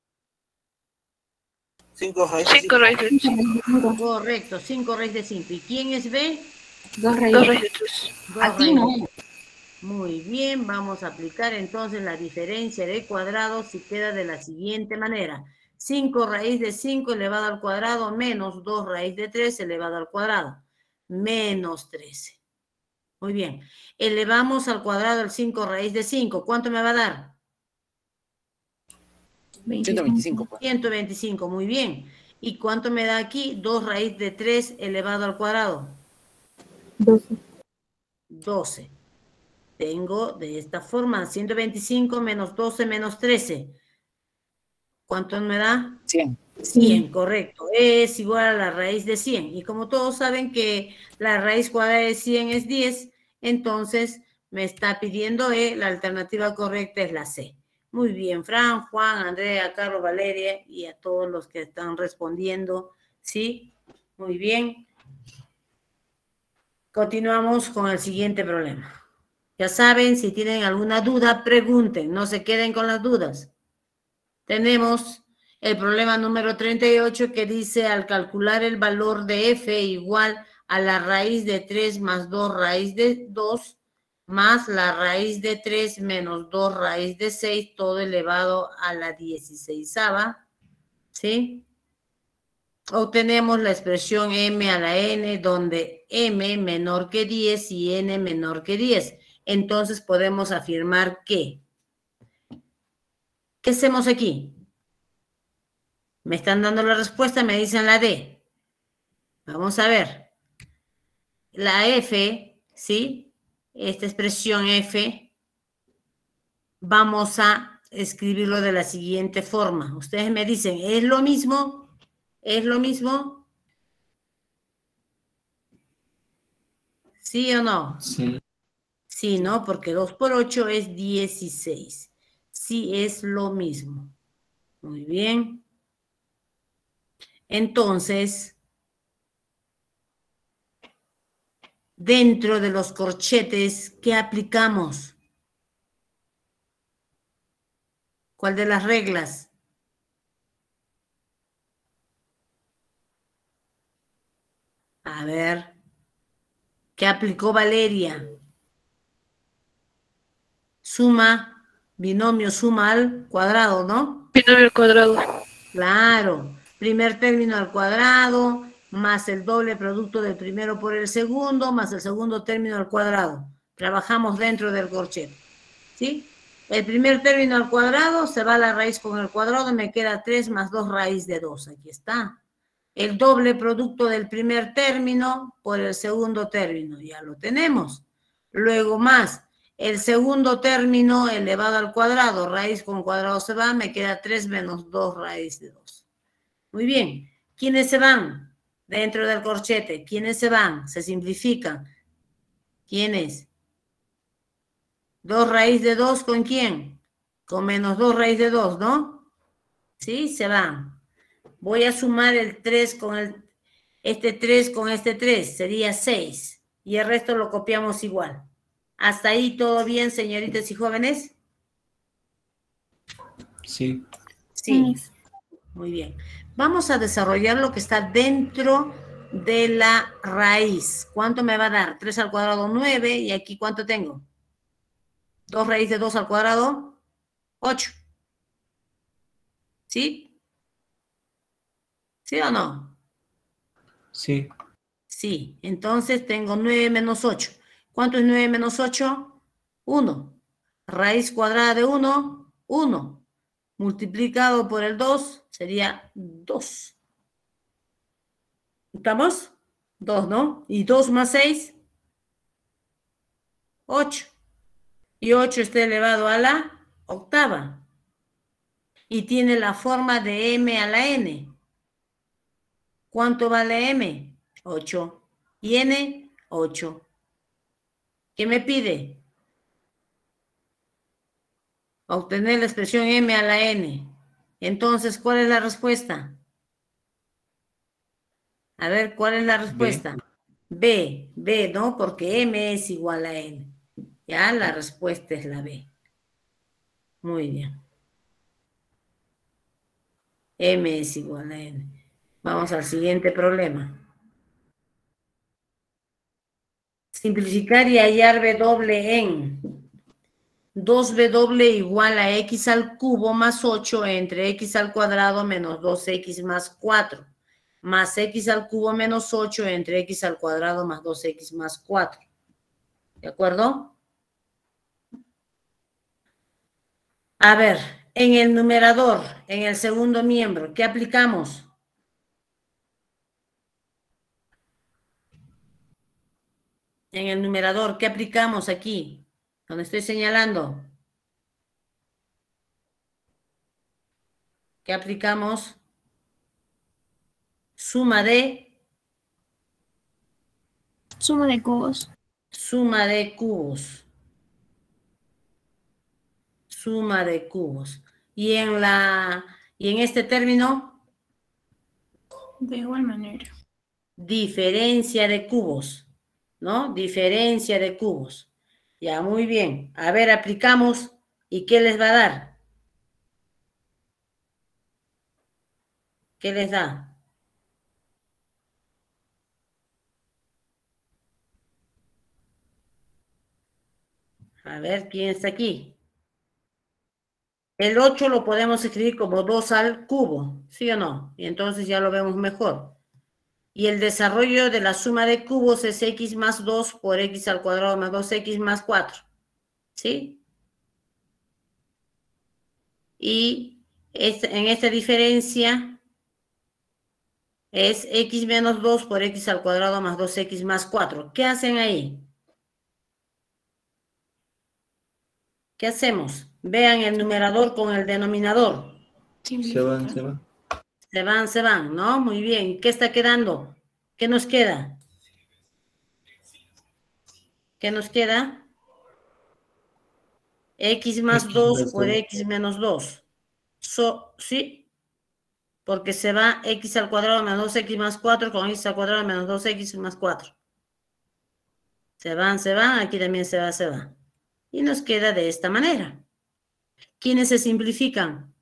5 raíces. 5 raíces de 5. Correcto, 5 raíz de 5. ¿Y quién es B? 2 2 raíces. raíces de 3. Dos Aquí raíces. no. Muy bien, vamos a aplicar entonces la diferencia de cuadrados y queda de la siguiente manera. 5 raíz de 5 elevado al cuadrado menos 2 raíz de 3 elevado al cuadrado. Menos 13. Muy bien. Elevamos al cuadrado el 5 raíz de 5. ¿Cuánto me va a dar? 125, pues. 125, muy bien. ¿Y cuánto me da aquí? 2 raíz de 3 elevado al cuadrado. 12. 12. Tengo de esta forma 125 menos 12 menos 13. ¿Cuánto me da? 100. 100, correcto. Es igual a la raíz de 100. Y como todos saben que la raíz cuadrada de 100 es 10, entonces me está pidiendo E, la alternativa correcta es la C. Muy bien, Fran, Juan, Andrea, Carlos, Valeria y a todos los que están respondiendo. ¿Sí? Muy bien. Continuamos con el siguiente problema. Ya saben, si tienen alguna duda, pregunten, no se queden con las dudas. Tenemos el problema número 38 que dice, al calcular el valor de F igual a la raíz de 3 más 2 raíz de 2 más la raíz de 3 menos 2 raíz de 6, todo elevado a la 16ª, ¿sí? Obtenemos la expresión m a la n, donde m menor que 10 y n menor que 10. Entonces podemos afirmar que, ¿qué hacemos aquí? Me están dando la respuesta, me dicen la D. Vamos a ver. La F, ¿sí? Esta expresión F, vamos a escribirlo de la siguiente forma. Ustedes me dicen, ¿es lo mismo? ¿Es lo mismo? ¿Sí o no? Sí. Sí, ¿no? Porque 2 por 8 es 16. Sí, es lo mismo. Muy bien. Entonces, dentro de los corchetes, ¿qué aplicamos? ¿Cuál de las reglas? A ver, ¿qué aplicó Valeria? Suma, binomio suma al cuadrado, ¿no? Binomio al cuadrado. Claro, primer término al cuadrado, más el doble producto del primero por el segundo, más el segundo término al cuadrado. Trabajamos dentro del corchete, ¿sí? El primer término al cuadrado, se va a la raíz con el cuadrado, me queda 3 más 2 raíz de 2, aquí está. El doble producto del primer término por el segundo término, ya lo tenemos. Luego más el segundo término elevado al cuadrado, raíz con cuadrado se va, me queda 3 menos 2 raíz de 2. Muy bien, ¿quiénes se van dentro del corchete? ¿Quiénes se van? Se simplifican. ¿Quién es? 2 raíz de 2, ¿con quién? Con menos 2 raíz de 2, ¿no? ¿Sí? Se van. Voy a sumar el 3 con este 3 con este 3, sería 6. Y el resto lo copiamos igual. ¿Hasta ahí todo bien, señoritas y jóvenes? Sí. Sí. Muy bien. Vamos a desarrollar lo que está dentro de la raíz. ¿Cuánto me va a dar? 3 al cuadrado, 9. ¿Y aquí cuánto tengo? 2 raíz de 2 al cuadrado, 8. ¿Sí? ¿Sí o no? Sí. Sí. Entonces tengo 9 menos 8. ¿Cuánto es 9 menos 8? 1. Raíz cuadrada de 1, 1. Multiplicado por el 2 sería 2. ¿Estamos? 2, ¿no? Y 2 más 6, 8. Y 8 está elevado a la octava. Y tiene la forma de m a la n. ¿Cuánto vale m? 8. ¿Y n? 8. ¿Qué me pide? Obtener la expresión m a la n. Entonces, ¿cuál es la respuesta? A ver, ¿cuál es la respuesta? B, ¿no? Porque m es igual a n. Ya, la respuesta es la B. Muy bien. M es igual a n. Vamos al siguiente problema. Simplificar y hallar W en 2W igual a X al cubo más 8 entre X al cuadrado menos 2X más 4, más X al cubo menos 8 entre X al cuadrado más 2X más 4. ¿De acuerdo? A ver, en el numerador, en el segundo miembro, ¿qué aplicamos? En el numerador, ¿qué aplicamos aquí? Donde estoy señalando. ¿Qué aplicamos? Suma de cubos. Suma de cubos. Suma de cubos. Y en este término, De igual manera. diferencia de cubos, ¿no? Diferencia de cubos. Ya, muy bien. A ver, aplicamos. ¿Y qué les va a dar? ¿Qué les da? A ver, ¿quién está aquí? El 8 lo podemos escribir como 2 al cubo, ¿sí o no? Y entonces ya lo vemos mejor. Y el desarrollo de la suma de cubos es x más 2 por x al cuadrado más 2x más 4. ¿Sí? Y en esta diferencia es x menos 2 por x al cuadrado más 2x más 4. ¿Qué hacen ahí? ¿Qué hacemos? Vean el numerador con el denominador. Se van. Se van, ¿no? Muy bien. ¿Qué está quedando? ¿Qué nos queda? ¿Qué nos queda? X más X 2 más por 2. X menos 2. ¿Sí? Porque se va X al cuadrado menos 2X más 4 con X al cuadrado menos 2X más 4. Se van. Aquí también se va. Y nos queda de esta manera. ¿Quiénes se simplifican?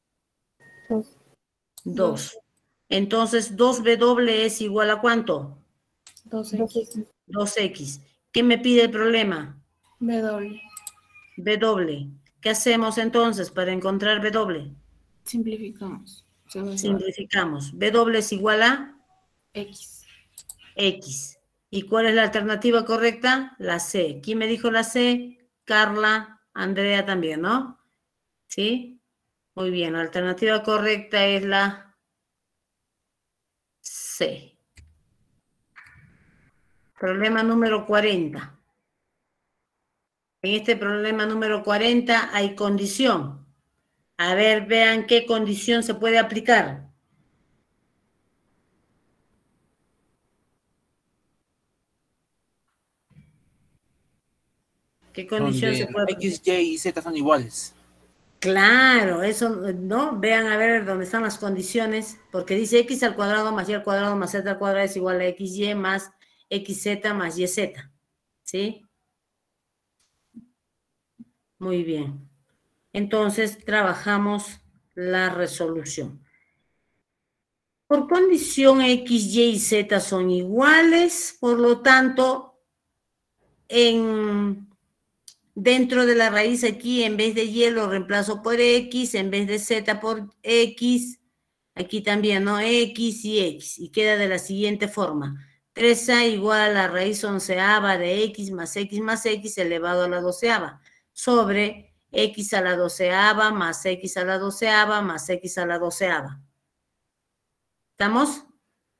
2. Entonces, 2W es igual a ¿cuánto? 2x. 2X. ¿Qué me pide el problema? W. W. ¿Qué hacemos entonces para encontrar W? Simplificamos. Simplificamos. W es igual a X. X. ¿Y cuál es la alternativa correcta? La C. ¿Quién me dijo la C? Carla, Andrea también, ¿no? ¿Sí? Muy bien, la alternativa correcta es la C. Problema número 40. En este problema número 40 hay condición. A ver, vean qué condición se puede aplicar. ¿Qué condición se donde puede? X, Y y Z son iguales. Claro, eso, ¿no? Vean a ver dónde están las condiciones, porque dice x al cuadrado más y al cuadrado más z al cuadrado es igual a xy más xz más yz, ¿sí? Muy bien. Entonces, trabajamos la resolución. Por condición x, y y z son iguales, por lo tanto, dentro de la raíz aquí, en vez de y lo reemplazo por x, en vez de z por x, aquí también, ¿no? X, y queda de la siguiente forma. 3a igual a la raíz onceava de x más x elevado a la doceava, sobre x a la doceava más x a la doceava más x a la doceava. ¿Estamos?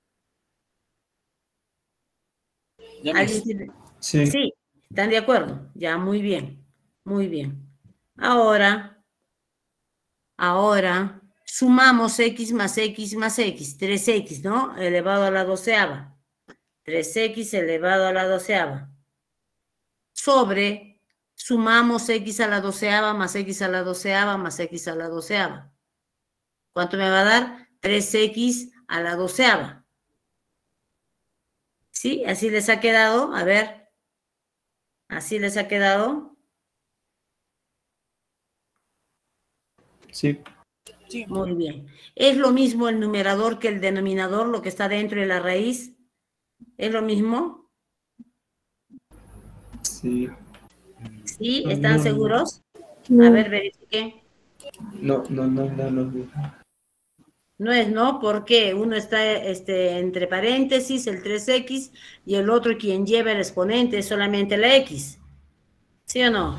Ya ¿Alguien ves. tiene? Sí. Sí, ¿están de acuerdo? Ya, muy bien, muy bien. Ahora, sumamos x más x más x, 3x, ¿no? Elevado a la doceava. 3x elevado a la doceava. Sobre, sumamos x a la doceava más x a la doceava más x a la doceava. ¿Cuánto me va a dar? 3x a la doceava. ¿Sí? ¿Así les ha quedado? A ver. ¿Así les ha quedado? Sí. Sí. Muy bien. ¿Es lo mismo el numerador que el denominador, lo que está dentro de la raíz? ¿Es lo mismo? Sí. ¿Sí? No, ¿Están no, seguros? No. A ver, verifiquen. No. No es, ¿no? Porque uno está entre paréntesis, el 3x, y el otro quien lleva el exponente es solamente la x. ¿Sí o no?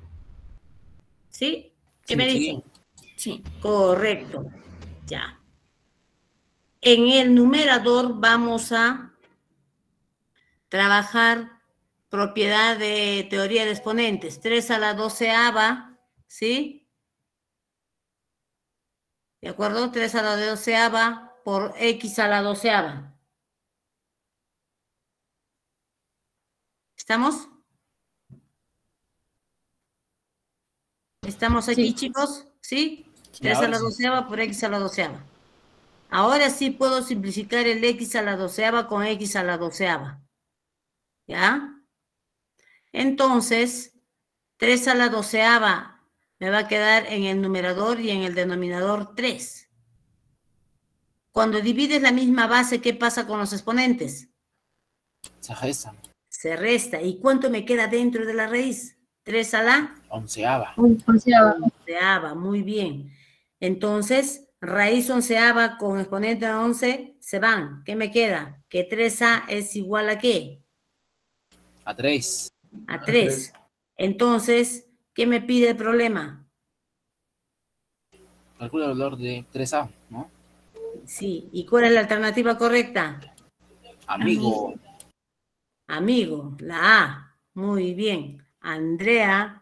¿Sí? ¿Qué me dicen? Sí. Correcto. Ya. En el numerador vamos a trabajar propiedad de teoría de exponentes. 3 a la doceava, ¿sí? ¿De acuerdo? 3 a la doceava por x a la doceava. ¿Estamos? ¿Estamos aquí, Sí. chicos? ¿Sí? Sí, 3 a ahora la sí. doceava por x a la doceava. Ahora sí puedo simplificar el x a la doceava con x a la doceava. ¿Ya? Entonces, 3 a la doceava me va a quedar en el numerador y en el denominador 3. Cuando divides la misma base, ¿qué pasa con los exponentes? Se resta. Se resta. ¿Y cuánto me queda dentro de la raíz? 3 a la Onceava. onceava. Muy bien. Entonces, raíz onceava con exponente de 11 se van. ¿Qué me queda? Que 3a es igual a ¿qué? A 3. A 3. Entonces, ¿qué me pide el problema? Calcula el valor de 3A, ¿no? Sí. ¿Y cuál es la alternativa correcta? Amigo. Amigo, la A. Muy bien. Andrea,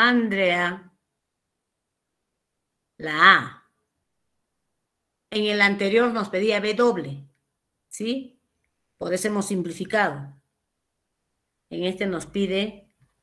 la A. En el anterior nos pedía B doble, ¿sí? Por eso hemos simplificado. En este nos pide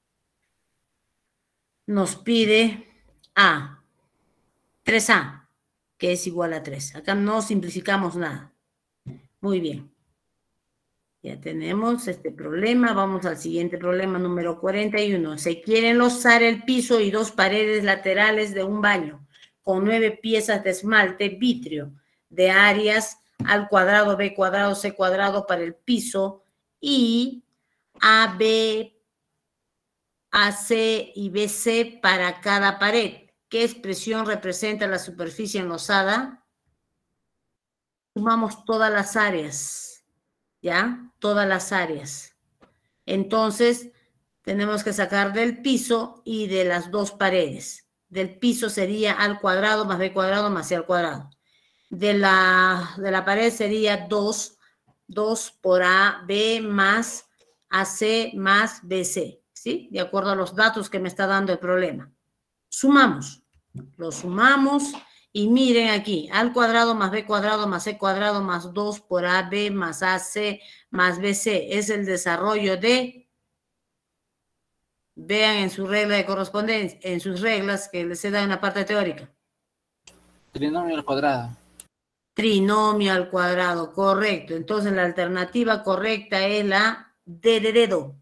A. 3A, que es igual a 3. Acá no simplificamos nada. Muy bien. Ya tenemos este problema. Vamos al siguiente problema, número 41. Se quiere enlosar el piso y 2 paredes laterales de un baño con 9 piezas de esmalte vitrio de áreas al cuadrado, b cuadrado, c cuadrado para el piso y AB, AC y BC para cada pared. ¿Qué expresión representa la superficie enlosada? Sumamos todas las áreas, ¿ya? Todas las áreas. Entonces, tenemos que sacar del piso y de las 2 paredes. Del piso sería al cuadrado más b cuadrado más c al cuadrado. De la pared sería 2 por AB más AC más BC, ¿sí? De acuerdo a los datos que me está dando el problema. Sumamos. Lo sumamos y miren aquí, al cuadrado más b cuadrado más c cuadrado más 2 por AB más AC más BC es el desarrollo de Vean en su regla de correspondencia, en sus reglas que les he dado en la parte teórica. Trinomio al cuadrado. Trinomio al cuadrado, correcto. Entonces la alternativa correcta es la D de dedo.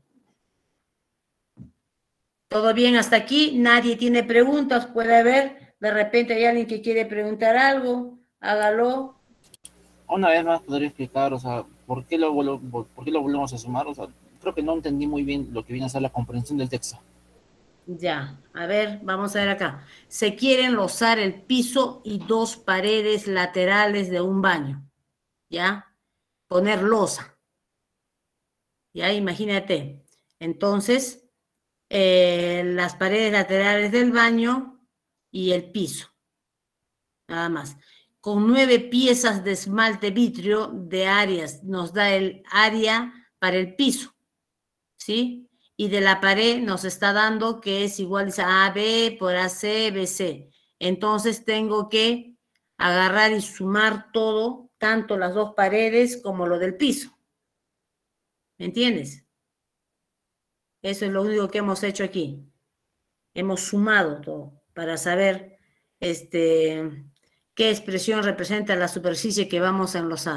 ¿Todo bien hasta aquí? ¿Nadie tiene preguntas? ¿Puede haber? De repente hay alguien que quiere preguntar algo. Hágalo. Una vez más podría explicar, o sea, ¿por qué lo volvemos a sumar? O sea, creo que no entendí muy bien lo que viene a ser la comprensión del texto. Ya, a ver, vamos a ver acá. Se quieren losar el piso y 2 paredes laterales de un baño. ¿Ya? Poner losa. ¿Ya? Imagínate. Entonces, las paredes laterales del baño y el piso. Nada más. Con 9 piezas de esmalte vitrio de áreas nos da el área para el piso. ¿Sí? Y de la pared nos está dando que es igual a AB por AC, BC. Entonces tengo que agarrar y sumar todo, tanto las 2 paredes como lo del piso. ¿Me entiendes? Eso es lo único que hemos hecho aquí. Hemos sumado todo para saber qué expresión representa la superficie que vamos a enlosar.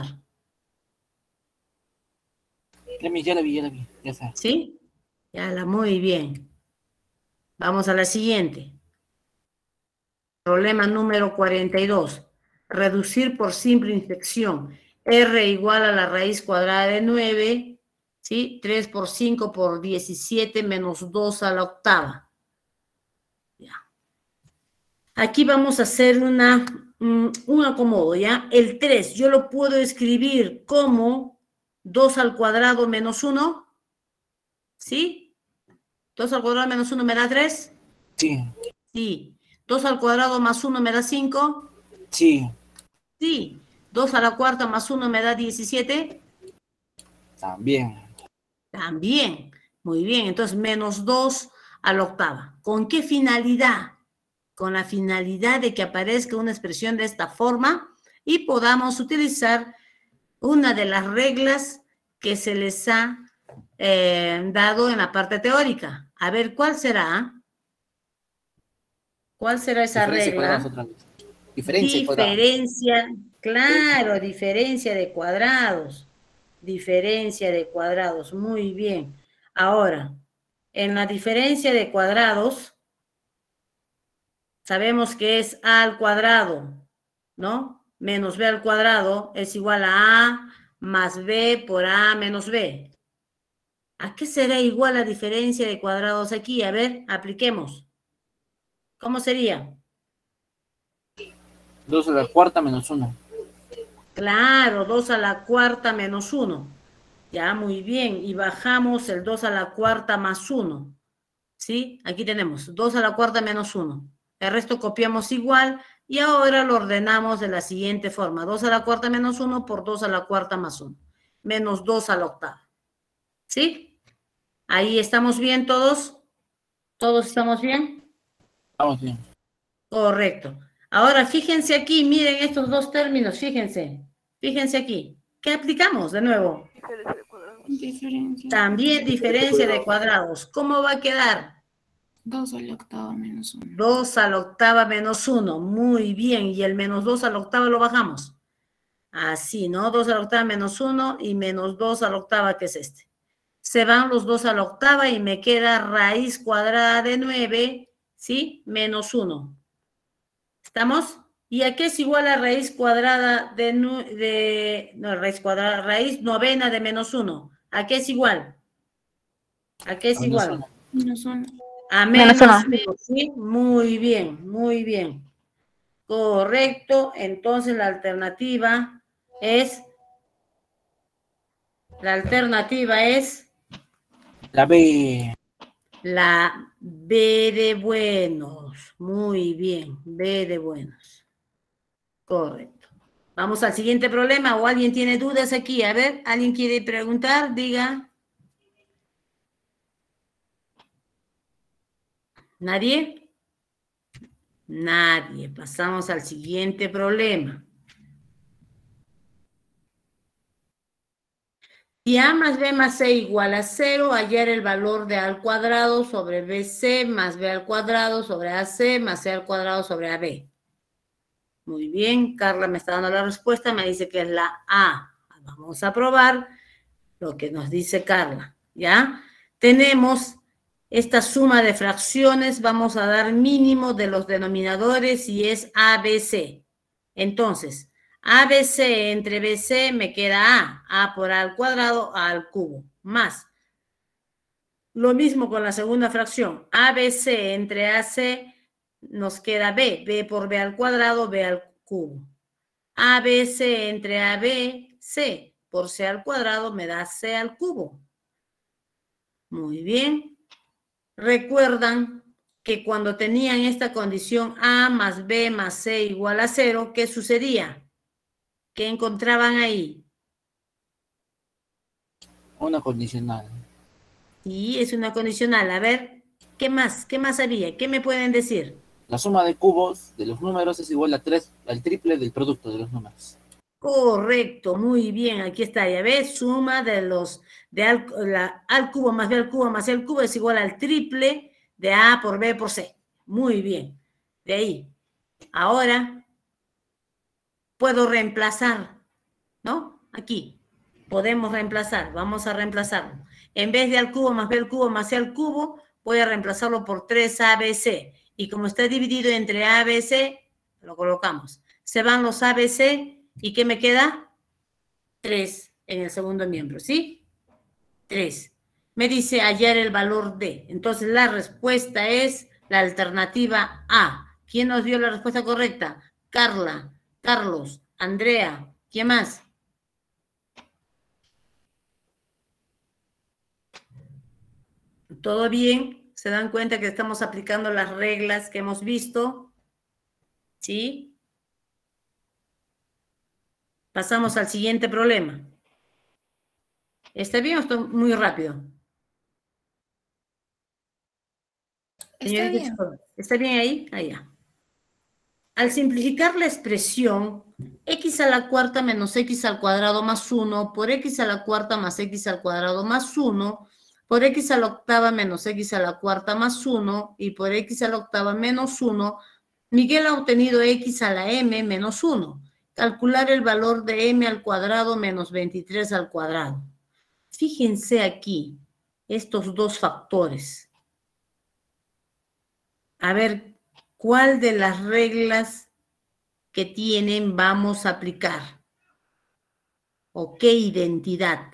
Ya la vi, ya está. ¿Sí? Muy bien. Vamos a la siguiente. Problema número 42. Reducir por simple inflexión. R igual a la raíz cuadrada de 9, ¿sí? 3 por 5 por 17 menos 2 a la octava. Ya. Aquí vamos a hacer un acomodo, ¿ya? El 3 yo lo puedo escribir como 2 al cuadrado menos 1, ¿sí? 2 al cuadrado menos 1 me da 3. Sí. Sí. 2 al cuadrado más 1 me da 5. Sí. Sí. 2 a la cuarta más 1 me da 17. También. También. Muy bien. Entonces, menos 2 a la octava. ¿Con qué finalidad? Con la finalidad de que aparezca una expresión de esta forma y podamos utilizar una de las reglas que se les ha dado en la parte teórica. A ver, ¿cuál será? ¿Cuál será esa regla? Diferencia y cuadrados. Diferencia, claro, diferencia de cuadrados. Diferencia de cuadrados, muy bien. Ahora, en la diferencia de cuadrados, sabemos que es a al cuadrado, ¿no? Menos b al cuadrado es igual a a más b por a menos b. ¿A qué será igual la diferencia de cuadrados aquí? A ver, apliquemos. ¿Cómo sería? 2 a la cuarta menos 1. Claro, 2 a la cuarta menos 1. Ya, muy bien. Y bajamos el 2 a la cuarta más 1. ¿Sí? Aquí tenemos 2 a la cuarta menos 1. El resto copiamos igual y ahora lo ordenamos de la siguiente forma. 2 a la cuarta menos 1 por 2 a la cuarta más 1. Menos 2 a la octava. ¿Sí? Ahí estamos bien todos. ¿Todos estamos bien? Vamos bien. Correcto. Ahora fíjense aquí, miren estos dos términos, fíjense. Fíjense aquí. ¿Qué aplicamos de nuevo? Diferencia. También diferencia de cuadrados. ¿Cómo va a quedar? 2 a la octava menos 1. 2 a la octava menos 1. Muy bien. Y el menos 2 a la octava lo bajamos. Así, ¿no? 2 a la octava menos 1 y menos 2 a la octava, que es este. Se van los 2 a la octava y me queda raíz cuadrada de 9, ¿sí? Menos 1. ¿Estamos? ¿Y a qué es igual a raíz cuadrada raíz novena de menos 1? ¿A qué es igual? ¿A qué es igual? Menos 1. A menos Menos 1, ¿sí? Muy bien, muy bien. Correcto. Entonces la alternativa es la B. La B de buenos. Muy bien, B de buenos. Correcto. Vamos al siguiente problema. ¿O alguien tiene dudas aquí? A ver, ¿alguien quiere preguntar? Diga. ¿Nadie? Nadie. Pasamos al siguiente problema. Si A más B más C igual a 0, hallar el valor de A al cuadrado sobre BC más B al cuadrado sobre AC más C al cuadrado sobre AB. Muy bien, Carla me está dando la respuesta, me dice que es la A. Vamos a probar lo que nos dice Carla, ¿ya? Tenemos esta suma de fracciones, vamos a dar mínimo de los denominadores y es ABC. Entonces, ABC entre BC me queda A por A al cuadrado, A al cubo, más. Lo mismo con la segunda fracción, ABC entre AC nos queda B por B al cuadrado, B al cubo. ABC entre AB, C por C al cuadrado me da C al cubo. Muy bien. Recuerdan que cuando tenían esta condición A más B más C igual a 0, ¿qué sucedía? ¿Qué encontraban ahí? Una condicional. Sí, es una condicional. A ver, ¿qué más? ¿Qué más había? ¿Qué me pueden decir? La suma de cubos de los números es igual a 3, al triple del producto de los números. Correcto, muy bien, aquí está, ya ves, suma de los, de al cubo más B al cubo más C al cubo es igual al triple de A por B por C. Muy bien, de ahí. Ahora, puedo reemplazar, ¿no? Aquí, podemos reemplazar, vamos a reemplazarlo. En vez de al cubo más B al cubo más C al cubo, voy a reemplazarlo por 3ABC. Y como está dividido entre A, B, C, lo colocamos. Se van los A, B, C. ¿Y qué me queda? 3 en el segundo miembro, ¿sí? 3. Me dice hallar el valor D. Entonces la respuesta es la alternativa A. ¿Quién nos dio la respuesta correcta? Carla, Carlos, Andrea. ¿Quién más? ¿Todo bien? ¿Se dan cuenta que estamos aplicando las reglas que hemos visto? ¿Sí? Pasamos al siguiente problema. ¿Está bien o estoy muy rápido? Está bien. ¿Está bien ahí? Allá. Al simplificar la expresión x a la cuarta menos x al cuadrado más 1 por x a la cuarta más x al cuadrado más 1 por x a la octava menos x a la cuarta más 1 y por x a la octava menos 1, Miguel ha obtenido x a la m menos 1. Calcular el valor de m al cuadrado menos 23 al cuadrado. Fíjense aquí, estos dos factores. A ver, ¿cuál de las reglas que tienen vamos a aplicar? ¿O qué identidad?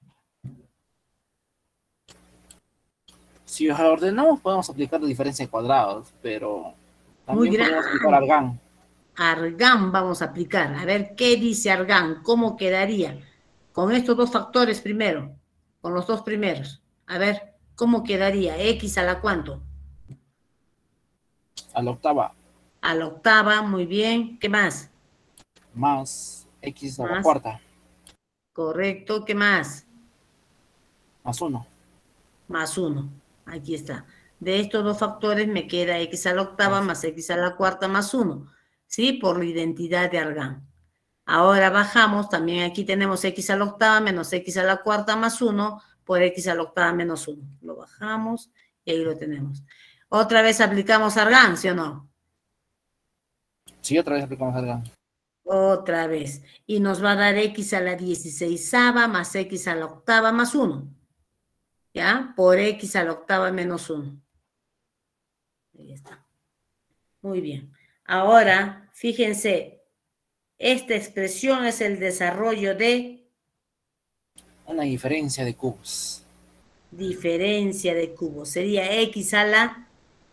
Si ordenamos, podemos aplicar la diferencia de cuadrados, pero también Muy podemos aplicar grande. Argand. Argand vamos a aplicar. A ver, ¿qué dice Argand? ¿Cómo quedaría? Con estos dos factores primero, con los dos primeros. A ver, ¿cómo quedaría? ¿X a la cuánto? A la octava A la octava, muy bien. ¿Qué más? más x a la Más. cuarta Correcto. ¿Qué más? más 1. Más 1. Aquí está. De estos dos factores me queda x a la octava más x a la cuarta más 1. ¿Sí? Por la identidad de Argand. Ahora bajamos, también aquí tenemos x a la octava menos x a la cuarta más 1 por x a la octava menos 1. Lo bajamos y ahí lo tenemos. Otra vez aplicamos Argand, ¿sí o no? Sí, otra vez aplicamos Argand. Otra vez. Y nos va a dar x a la 16ª más x a la octava más 1. ¿Ya? Por x a la octava menos 1. Ahí está. Muy bien. Ahora, fíjense, esta expresión es el desarrollo de Una diferencia de cubos. diferencia de cubos. Sería x a la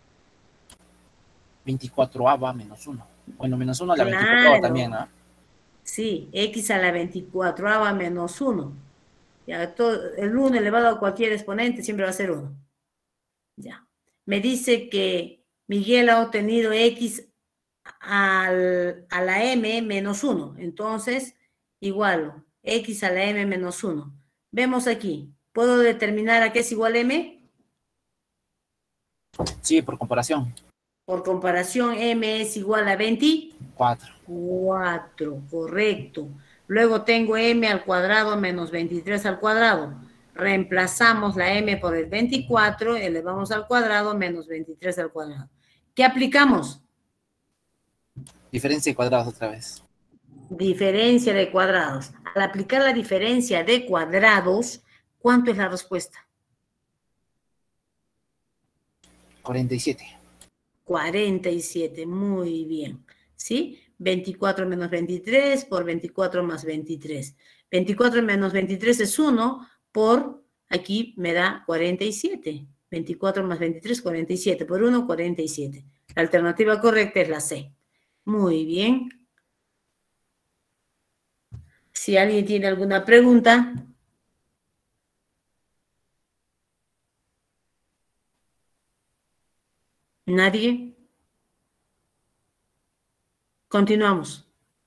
24ª menos 1. Bueno, menos 1 a la Claro. 24ª también, ¿no? Sí, x a la 24ª menos 1. Ya, todo, el 1 elevado a cualquier exponente siempre va a ser 1. Ya. Me dice que Miguel ha obtenido x a la m menos 1. Entonces, igual, x a la m menos 1. Vemos aquí. ¿Puedo determinar a qué es igual m? Sí, por comparación. Por comparación, m es igual a 24. 4. Correcto. Luego tengo m al cuadrado menos 23 al cuadrado. Reemplazamos la m por el 24, elevamos al cuadrado menos 23 al cuadrado. ¿Qué aplicamos? Diferencia de cuadrados otra vez. Diferencia de cuadrados. Al aplicar la diferencia de cuadrados, ¿cuánto es la respuesta? 47. 47, muy bien. ¿Sí? 24 menos 23 por 24 más 23. 24 menos 23 es 1 por, aquí me da 47. 24 más 23, 47. Por 1, 47. La alternativa correcta es la C. Muy bien. Si alguien tiene alguna pregunta. ¿Nadie? Continuamos.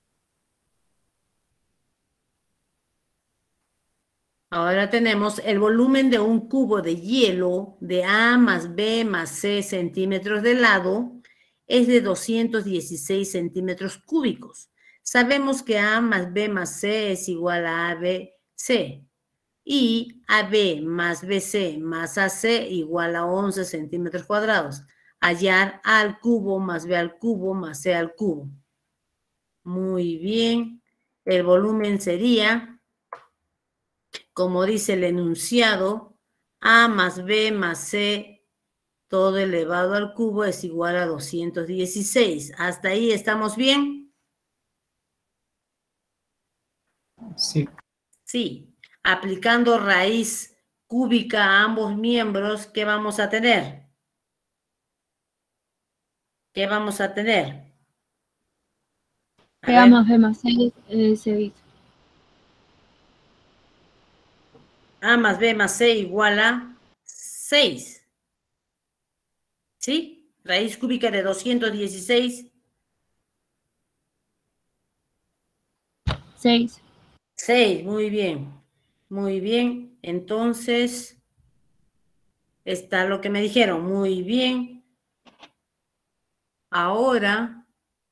Ahora tenemos el volumen de un cubo de hielo de A más B más C centímetros de lado es de 216 centímetros cúbicos. Sabemos que A más B más C es igual a ABC y AB más BC más AC igual a 11 centímetros cuadrados. Hallar A al cubo más B al cubo más C al cubo. Muy bien. El volumen sería, como dice el enunciado, A más B más C, todo elevado al cubo es igual a 216. ¿Hasta ahí estamos bien? Sí. Sí. Aplicando raíz cúbica a ambos miembros, ¿qué vamos a tener? ¿Qué vamos a tener? A más B más C es 6. A más B más C igual a 6. ¿Sí? Raíz cúbica de 216. 6. 6, muy bien. Muy bien. Entonces, está lo que me dijeron. Muy bien. Ahora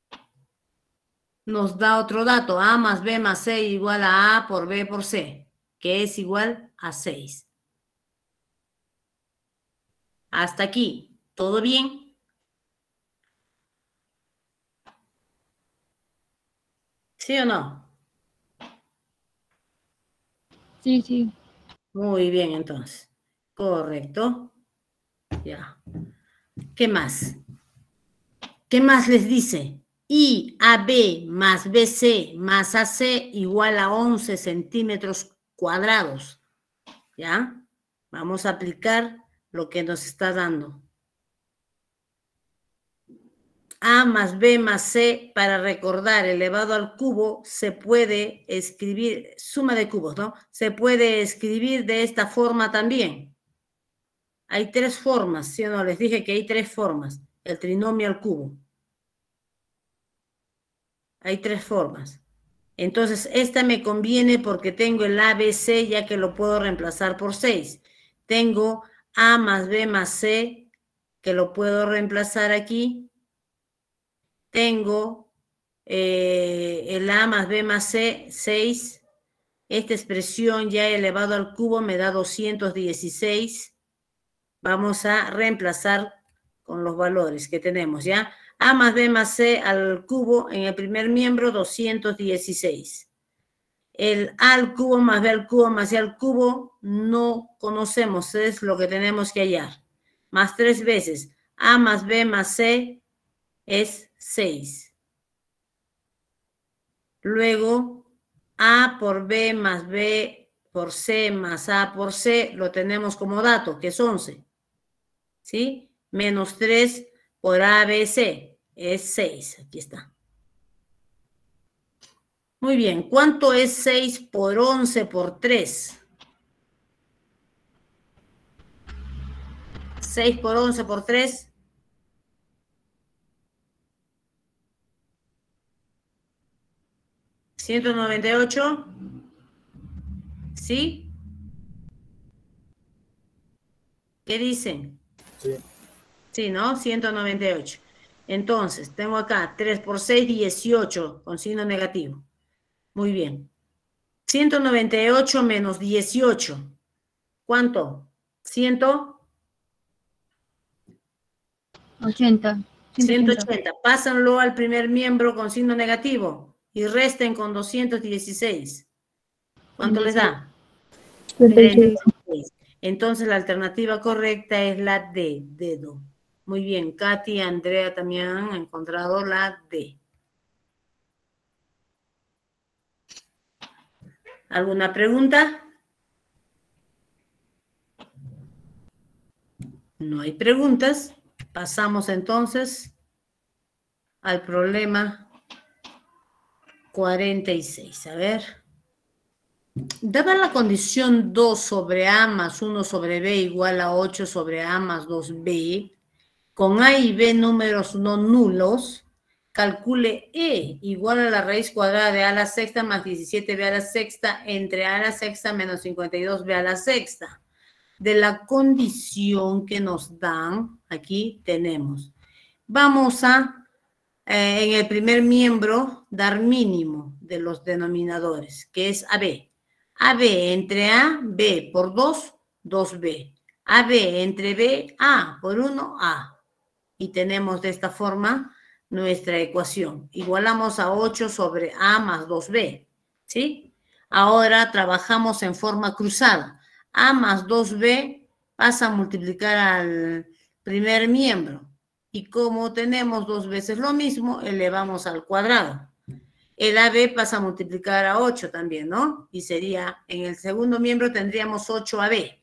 nos da otro dato. A más B más C igual a A por B por C, que es igual a 6. Hasta aquí. ¿Todo bien? ¿Sí o no? Sí, sí. Muy bien, entonces. Correcto. Ya. ¿Qué más? ¿Qué más les dice? I AB más BC más AC igual a 11 centímetros cuadrados. ¿Ya? Vamos a aplicar lo que nos está dando. A más B más C, para recordar, elevado al cubo, se puede escribir, suma de cubos, ¿no? Se puede escribir de esta forma también. Hay 3 formas, ¿sí o no? Les dije que hay 3 formas. El trinomio al cubo. Hay 3 formas. Entonces, esta me conviene porque tengo el ABC, ya que lo puedo reemplazar por 6. Tengo A más B más C, que lo puedo reemplazar aquí. Tengo el A más B más C, 6. Esta expresión ya elevado al cubo me da 216. Vamos a reemplazar con los valores que tenemos, ¿ya? A más B más C al cubo en el primer miembro, 216. El A al cubo más B al cubo más C al cubo no conocemos, es lo que tenemos que hallar. Más 3 veces. A más B más C es 6. Luego, A por B más B por C más A por C, lo tenemos como dato, que es 11. ¿Sí? Menos 3 por ABC, es 6. Aquí está. Muy bien. ¿Cuánto es 6 por 11 por 3? 6 por 11 por 3. ¿198? ¿Sí? ¿Qué dicen? Sí. Sí, ¿no? 198. Entonces, tengo acá 3 por 6, 18, con signo negativo. Muy bien. 198 menos 18. ¿Cuánto? 80. 180. Pásanlo al primer miembro con signo negativo y resten con 216. ¿Cuánto les da? 36. Entonces la alternativa correcta es la D, dedo. Muy bien, Katy y Andrea también han encontrado la D. ¿Alguna pregunta? No hay preguntas. Pasamos entonces al problema 46. A ver. Dada la condición 2 sobre A más 1 sobre B igual a 8 sobre A más 2B, con A y B números no nulos, calcule E igual a la raíz cuadrada de A a la sexta más 17B a la sexta entre A a la sexta menos 52B a la sexta. De la condición que nos dan, aquí tenemos. Vamos a, en el primer miembro, dar mínimo de los denominadores, que es AB. AB entre A, B por 2, 2B. AB entre B, A por 1, A. Y tenemos de esta forma nuestra ecuación. Igualamos a 8 sobre A más 2B, ¿sí? Ahora trabajamos en forma cruzada. A más 2B pasa a multiplicar al primer miembro. Y como tenemos 2 veces lo mismo, elevamos al cuadrado. El AB pasa a multiplicar a 8 también, ¿no? Y sería, en el segundo miembro tendríamos 8AB.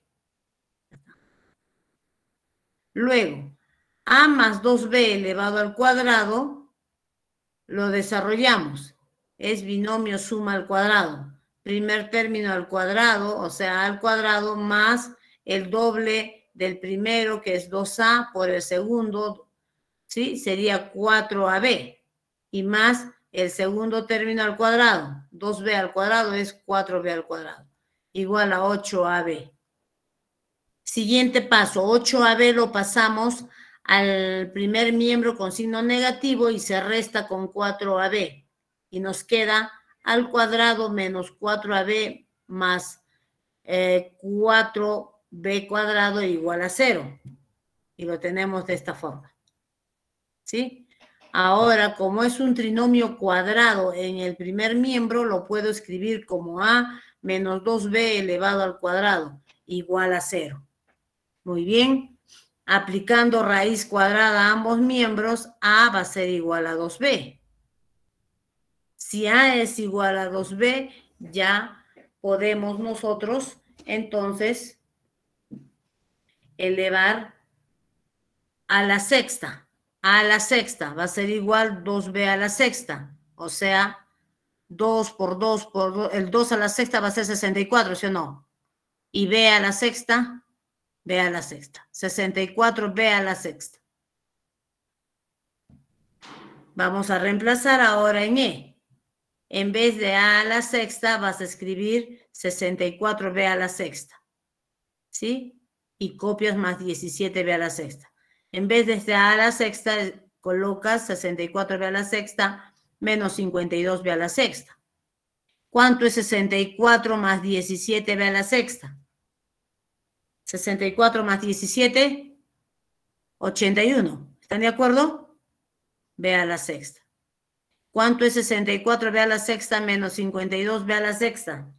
Luego, A más 2B elevado al cuadrado, lo desarrollamos. Es binomio suma al cuadrado. Primer término al cuadrado, o sea, al cuadrado más el doble del primero, que es 2A, por el segundo, ¿sí? Sería 4AB. Y más el segundo término al cuadrado. 2B al cuadrado es 4B al cuadrado. Igual a 8AB. Siguiente paso, 8AB lo pasamos al primer miembro con signo negativo y se resta con 4AB. Y nos queda al cuadrado menos 4AB más 4B cuadrado igual a 0. Y lo tenemos de esta forma. ¿Sí? Ahora, como es un trinomio cuadrado en el primer miembro, lo puedo escribir como A menos 2B elevado al cuadrado igual a 0. Muy bien. Aplicando raíz cuadrada a ambos miembros, A va a ser igual a 2B. Si A es igual a 2B, ya podemos nosotros, entonces, elevar a la sexta. A la sexta va a ser igual 2B a la sexta. O sea, 2 por 2 por 2. El 2 a la sexta va a ser 64, ¿sí o no? Y B a la sexta, B a la sexta. 64 B a la sexta. Vamos a reemplazar ahora en E. En vez de A a la sexta, vas a escribir 64B a la sexta. ¿Sí? Y copias más 17B a la sexta. En vez de A a la sexta, colocas 64B a la sexta menos 52B a la sexta. ¿Cuánto es 64 más 17B a la sexta? 64 más 17, 81. ¿Están de acuerdo? B a la sexta. ¿Cuánto es 64B a la sexta menos 52B a la sexta?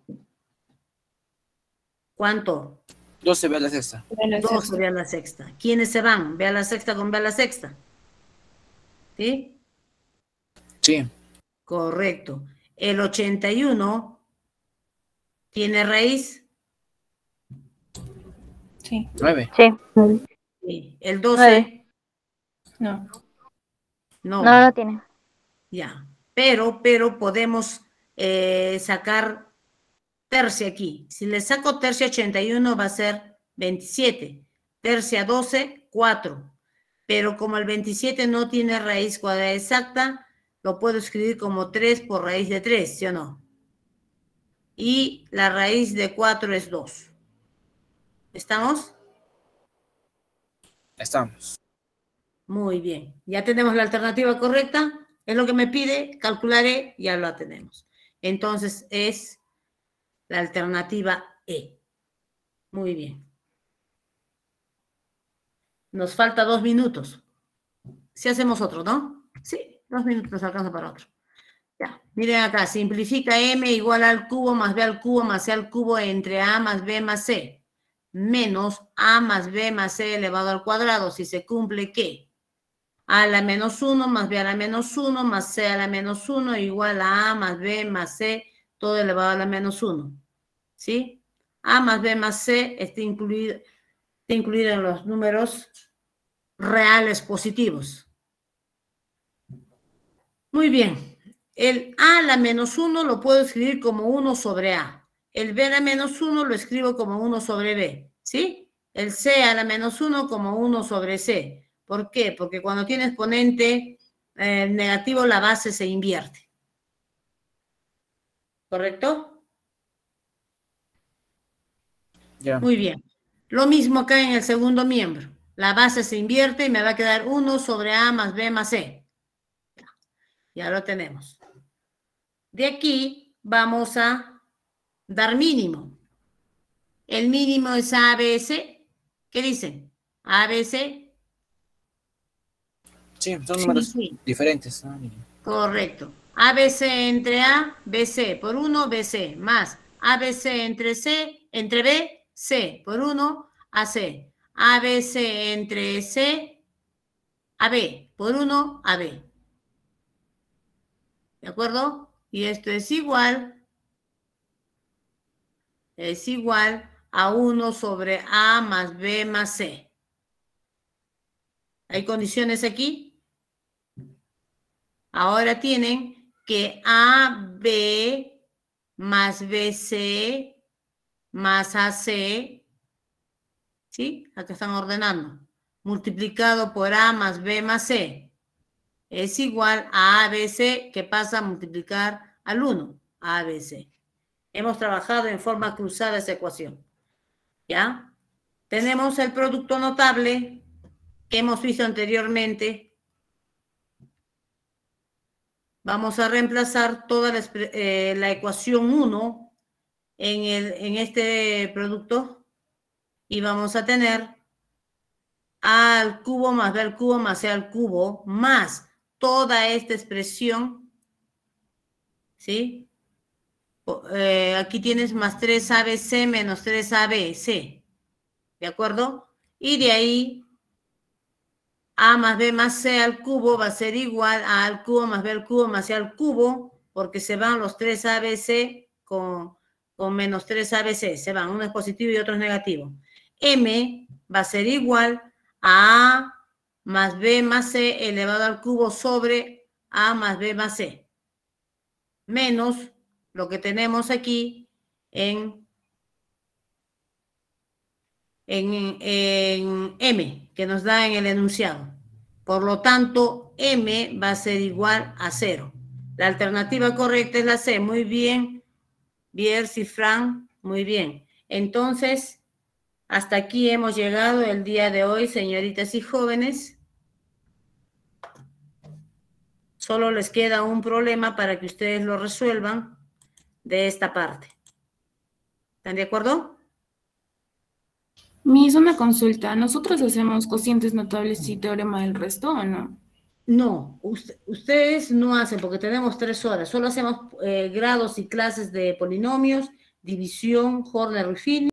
¿Cuánto? 12B a la sexta. 12B a la sexta. ¿Quiénes se van? B a la sexta con B a la sexta. ¿Sí? Sí. Correcto. El 81 tiene raíz. Sí. 9. Sí. Sí. El 12. No. No. No lo tiene. Ya. Pero podemos sacar tercia aquí. Si le saco tercia 81 va a ser 27. Tercia 12, 4. Pero como el 27 no tiene raíz cuadrada exacta, lo puedo escribir como 3 por raíz de 3, ¿sí o no? Y la raíz de 4 es 2. ¿Estamos? Estamos. Muy bien. ¿Ya tenemos la alternativa correcta? Es lo que me pide, calcularé, ya la tenemos. Entonces es La alternativa E. Muy bien. Nos falta 2 minutos. Si hacemos otro, ¿no? Sí, 2 minutos nos alcanza para otro. Ya, miren acá, simplifica m igual al cubo más b al cubo más c al cubo entre a más b más c, menos a más b más c elevado al cuadrado, si se cumple que a a la menos 1 más b a la menos 1 más c a la menos 1 igual a más b más c, todo elevado a la menos 1. ¿Sí? A más b más c está incluido en los números reales positivos. Muy bien. El a la menos 1 lo puedo escribir como 1 sobre a. El b a la menos 1 lo escribo como 1 sobre b. ¿Sí? El c a la menos 1 como 1 sobre c. ¿Por qué? Porque cuando tiene exponente negativo, la base se invierte. ¿Correcto? Ya. Muy bien. Lo mismo acá en el segundo miembro. La base se invierte y me va a quedar 1 sobre a más b más c. Ya lo tenemos. De aquí vamos a dar mínimo. El mínimo es ABC. ¿Qué dicen? ABC. Sí, son números Sí. diferentes, ¿no? Correcto. ABC entre A, BC por 1, BC, más ABC entre C, entre B, C por 1, AC. ABC entre C, AB por 1, AB. ¿De acuerdo? Y esto es igual a 1 sobre A más B más C. ¿Hay condiciones aquí? Ahora tienen que AB más BC más AC, ¿sí? Acá están ordenando. Multiplicado por A más B más C es igual a ABC, que pasa a multiplicar al 1, ABC. Hemos trabajado en forma cruzada esa ecuación. ¿Ya? Tenemos el producto notable que hemos visto anteriormente. Vamos a reemplazar toda la ecuación 1 en este producto y vamos a tener a al cubo más b al cubo más c al cubo más toda esta expresión, ¿sí? Aquí tienes más 3ABC menos 3ABC, ¿de acuerdo? Y de ahí a más b más c al cubo va a ser igual a al cubo más b al cubo más c al cubo, porque se van los 3ABC con menos 3ABC, se van, uno es positivo y otro es negativo. M va a ser igual a A más B más C elevado al cubo sobre A más B más C, menos lo que tenemos aquí en M, que nos da en el enunciado. Por lo tanto, M va a ser igual a 0. La alternativa correcta es la C. Muy bien, Biers y Fran, muy bien. Entonces, hasta aquí hemos llegado el día de hoy, señoritas y jóvenes. Solo les queda un problema para que ustedes lo resuelvan de esta parte. ¿Están de acuerdo? Miss, una consulta. ¿Nosotros hacemos cocientes notables y teorema del resto o no? No, ustedes no hacen porque tenemos 3 horas. Solo hacemos grados y clases de polinomios, división, Horner y Fini.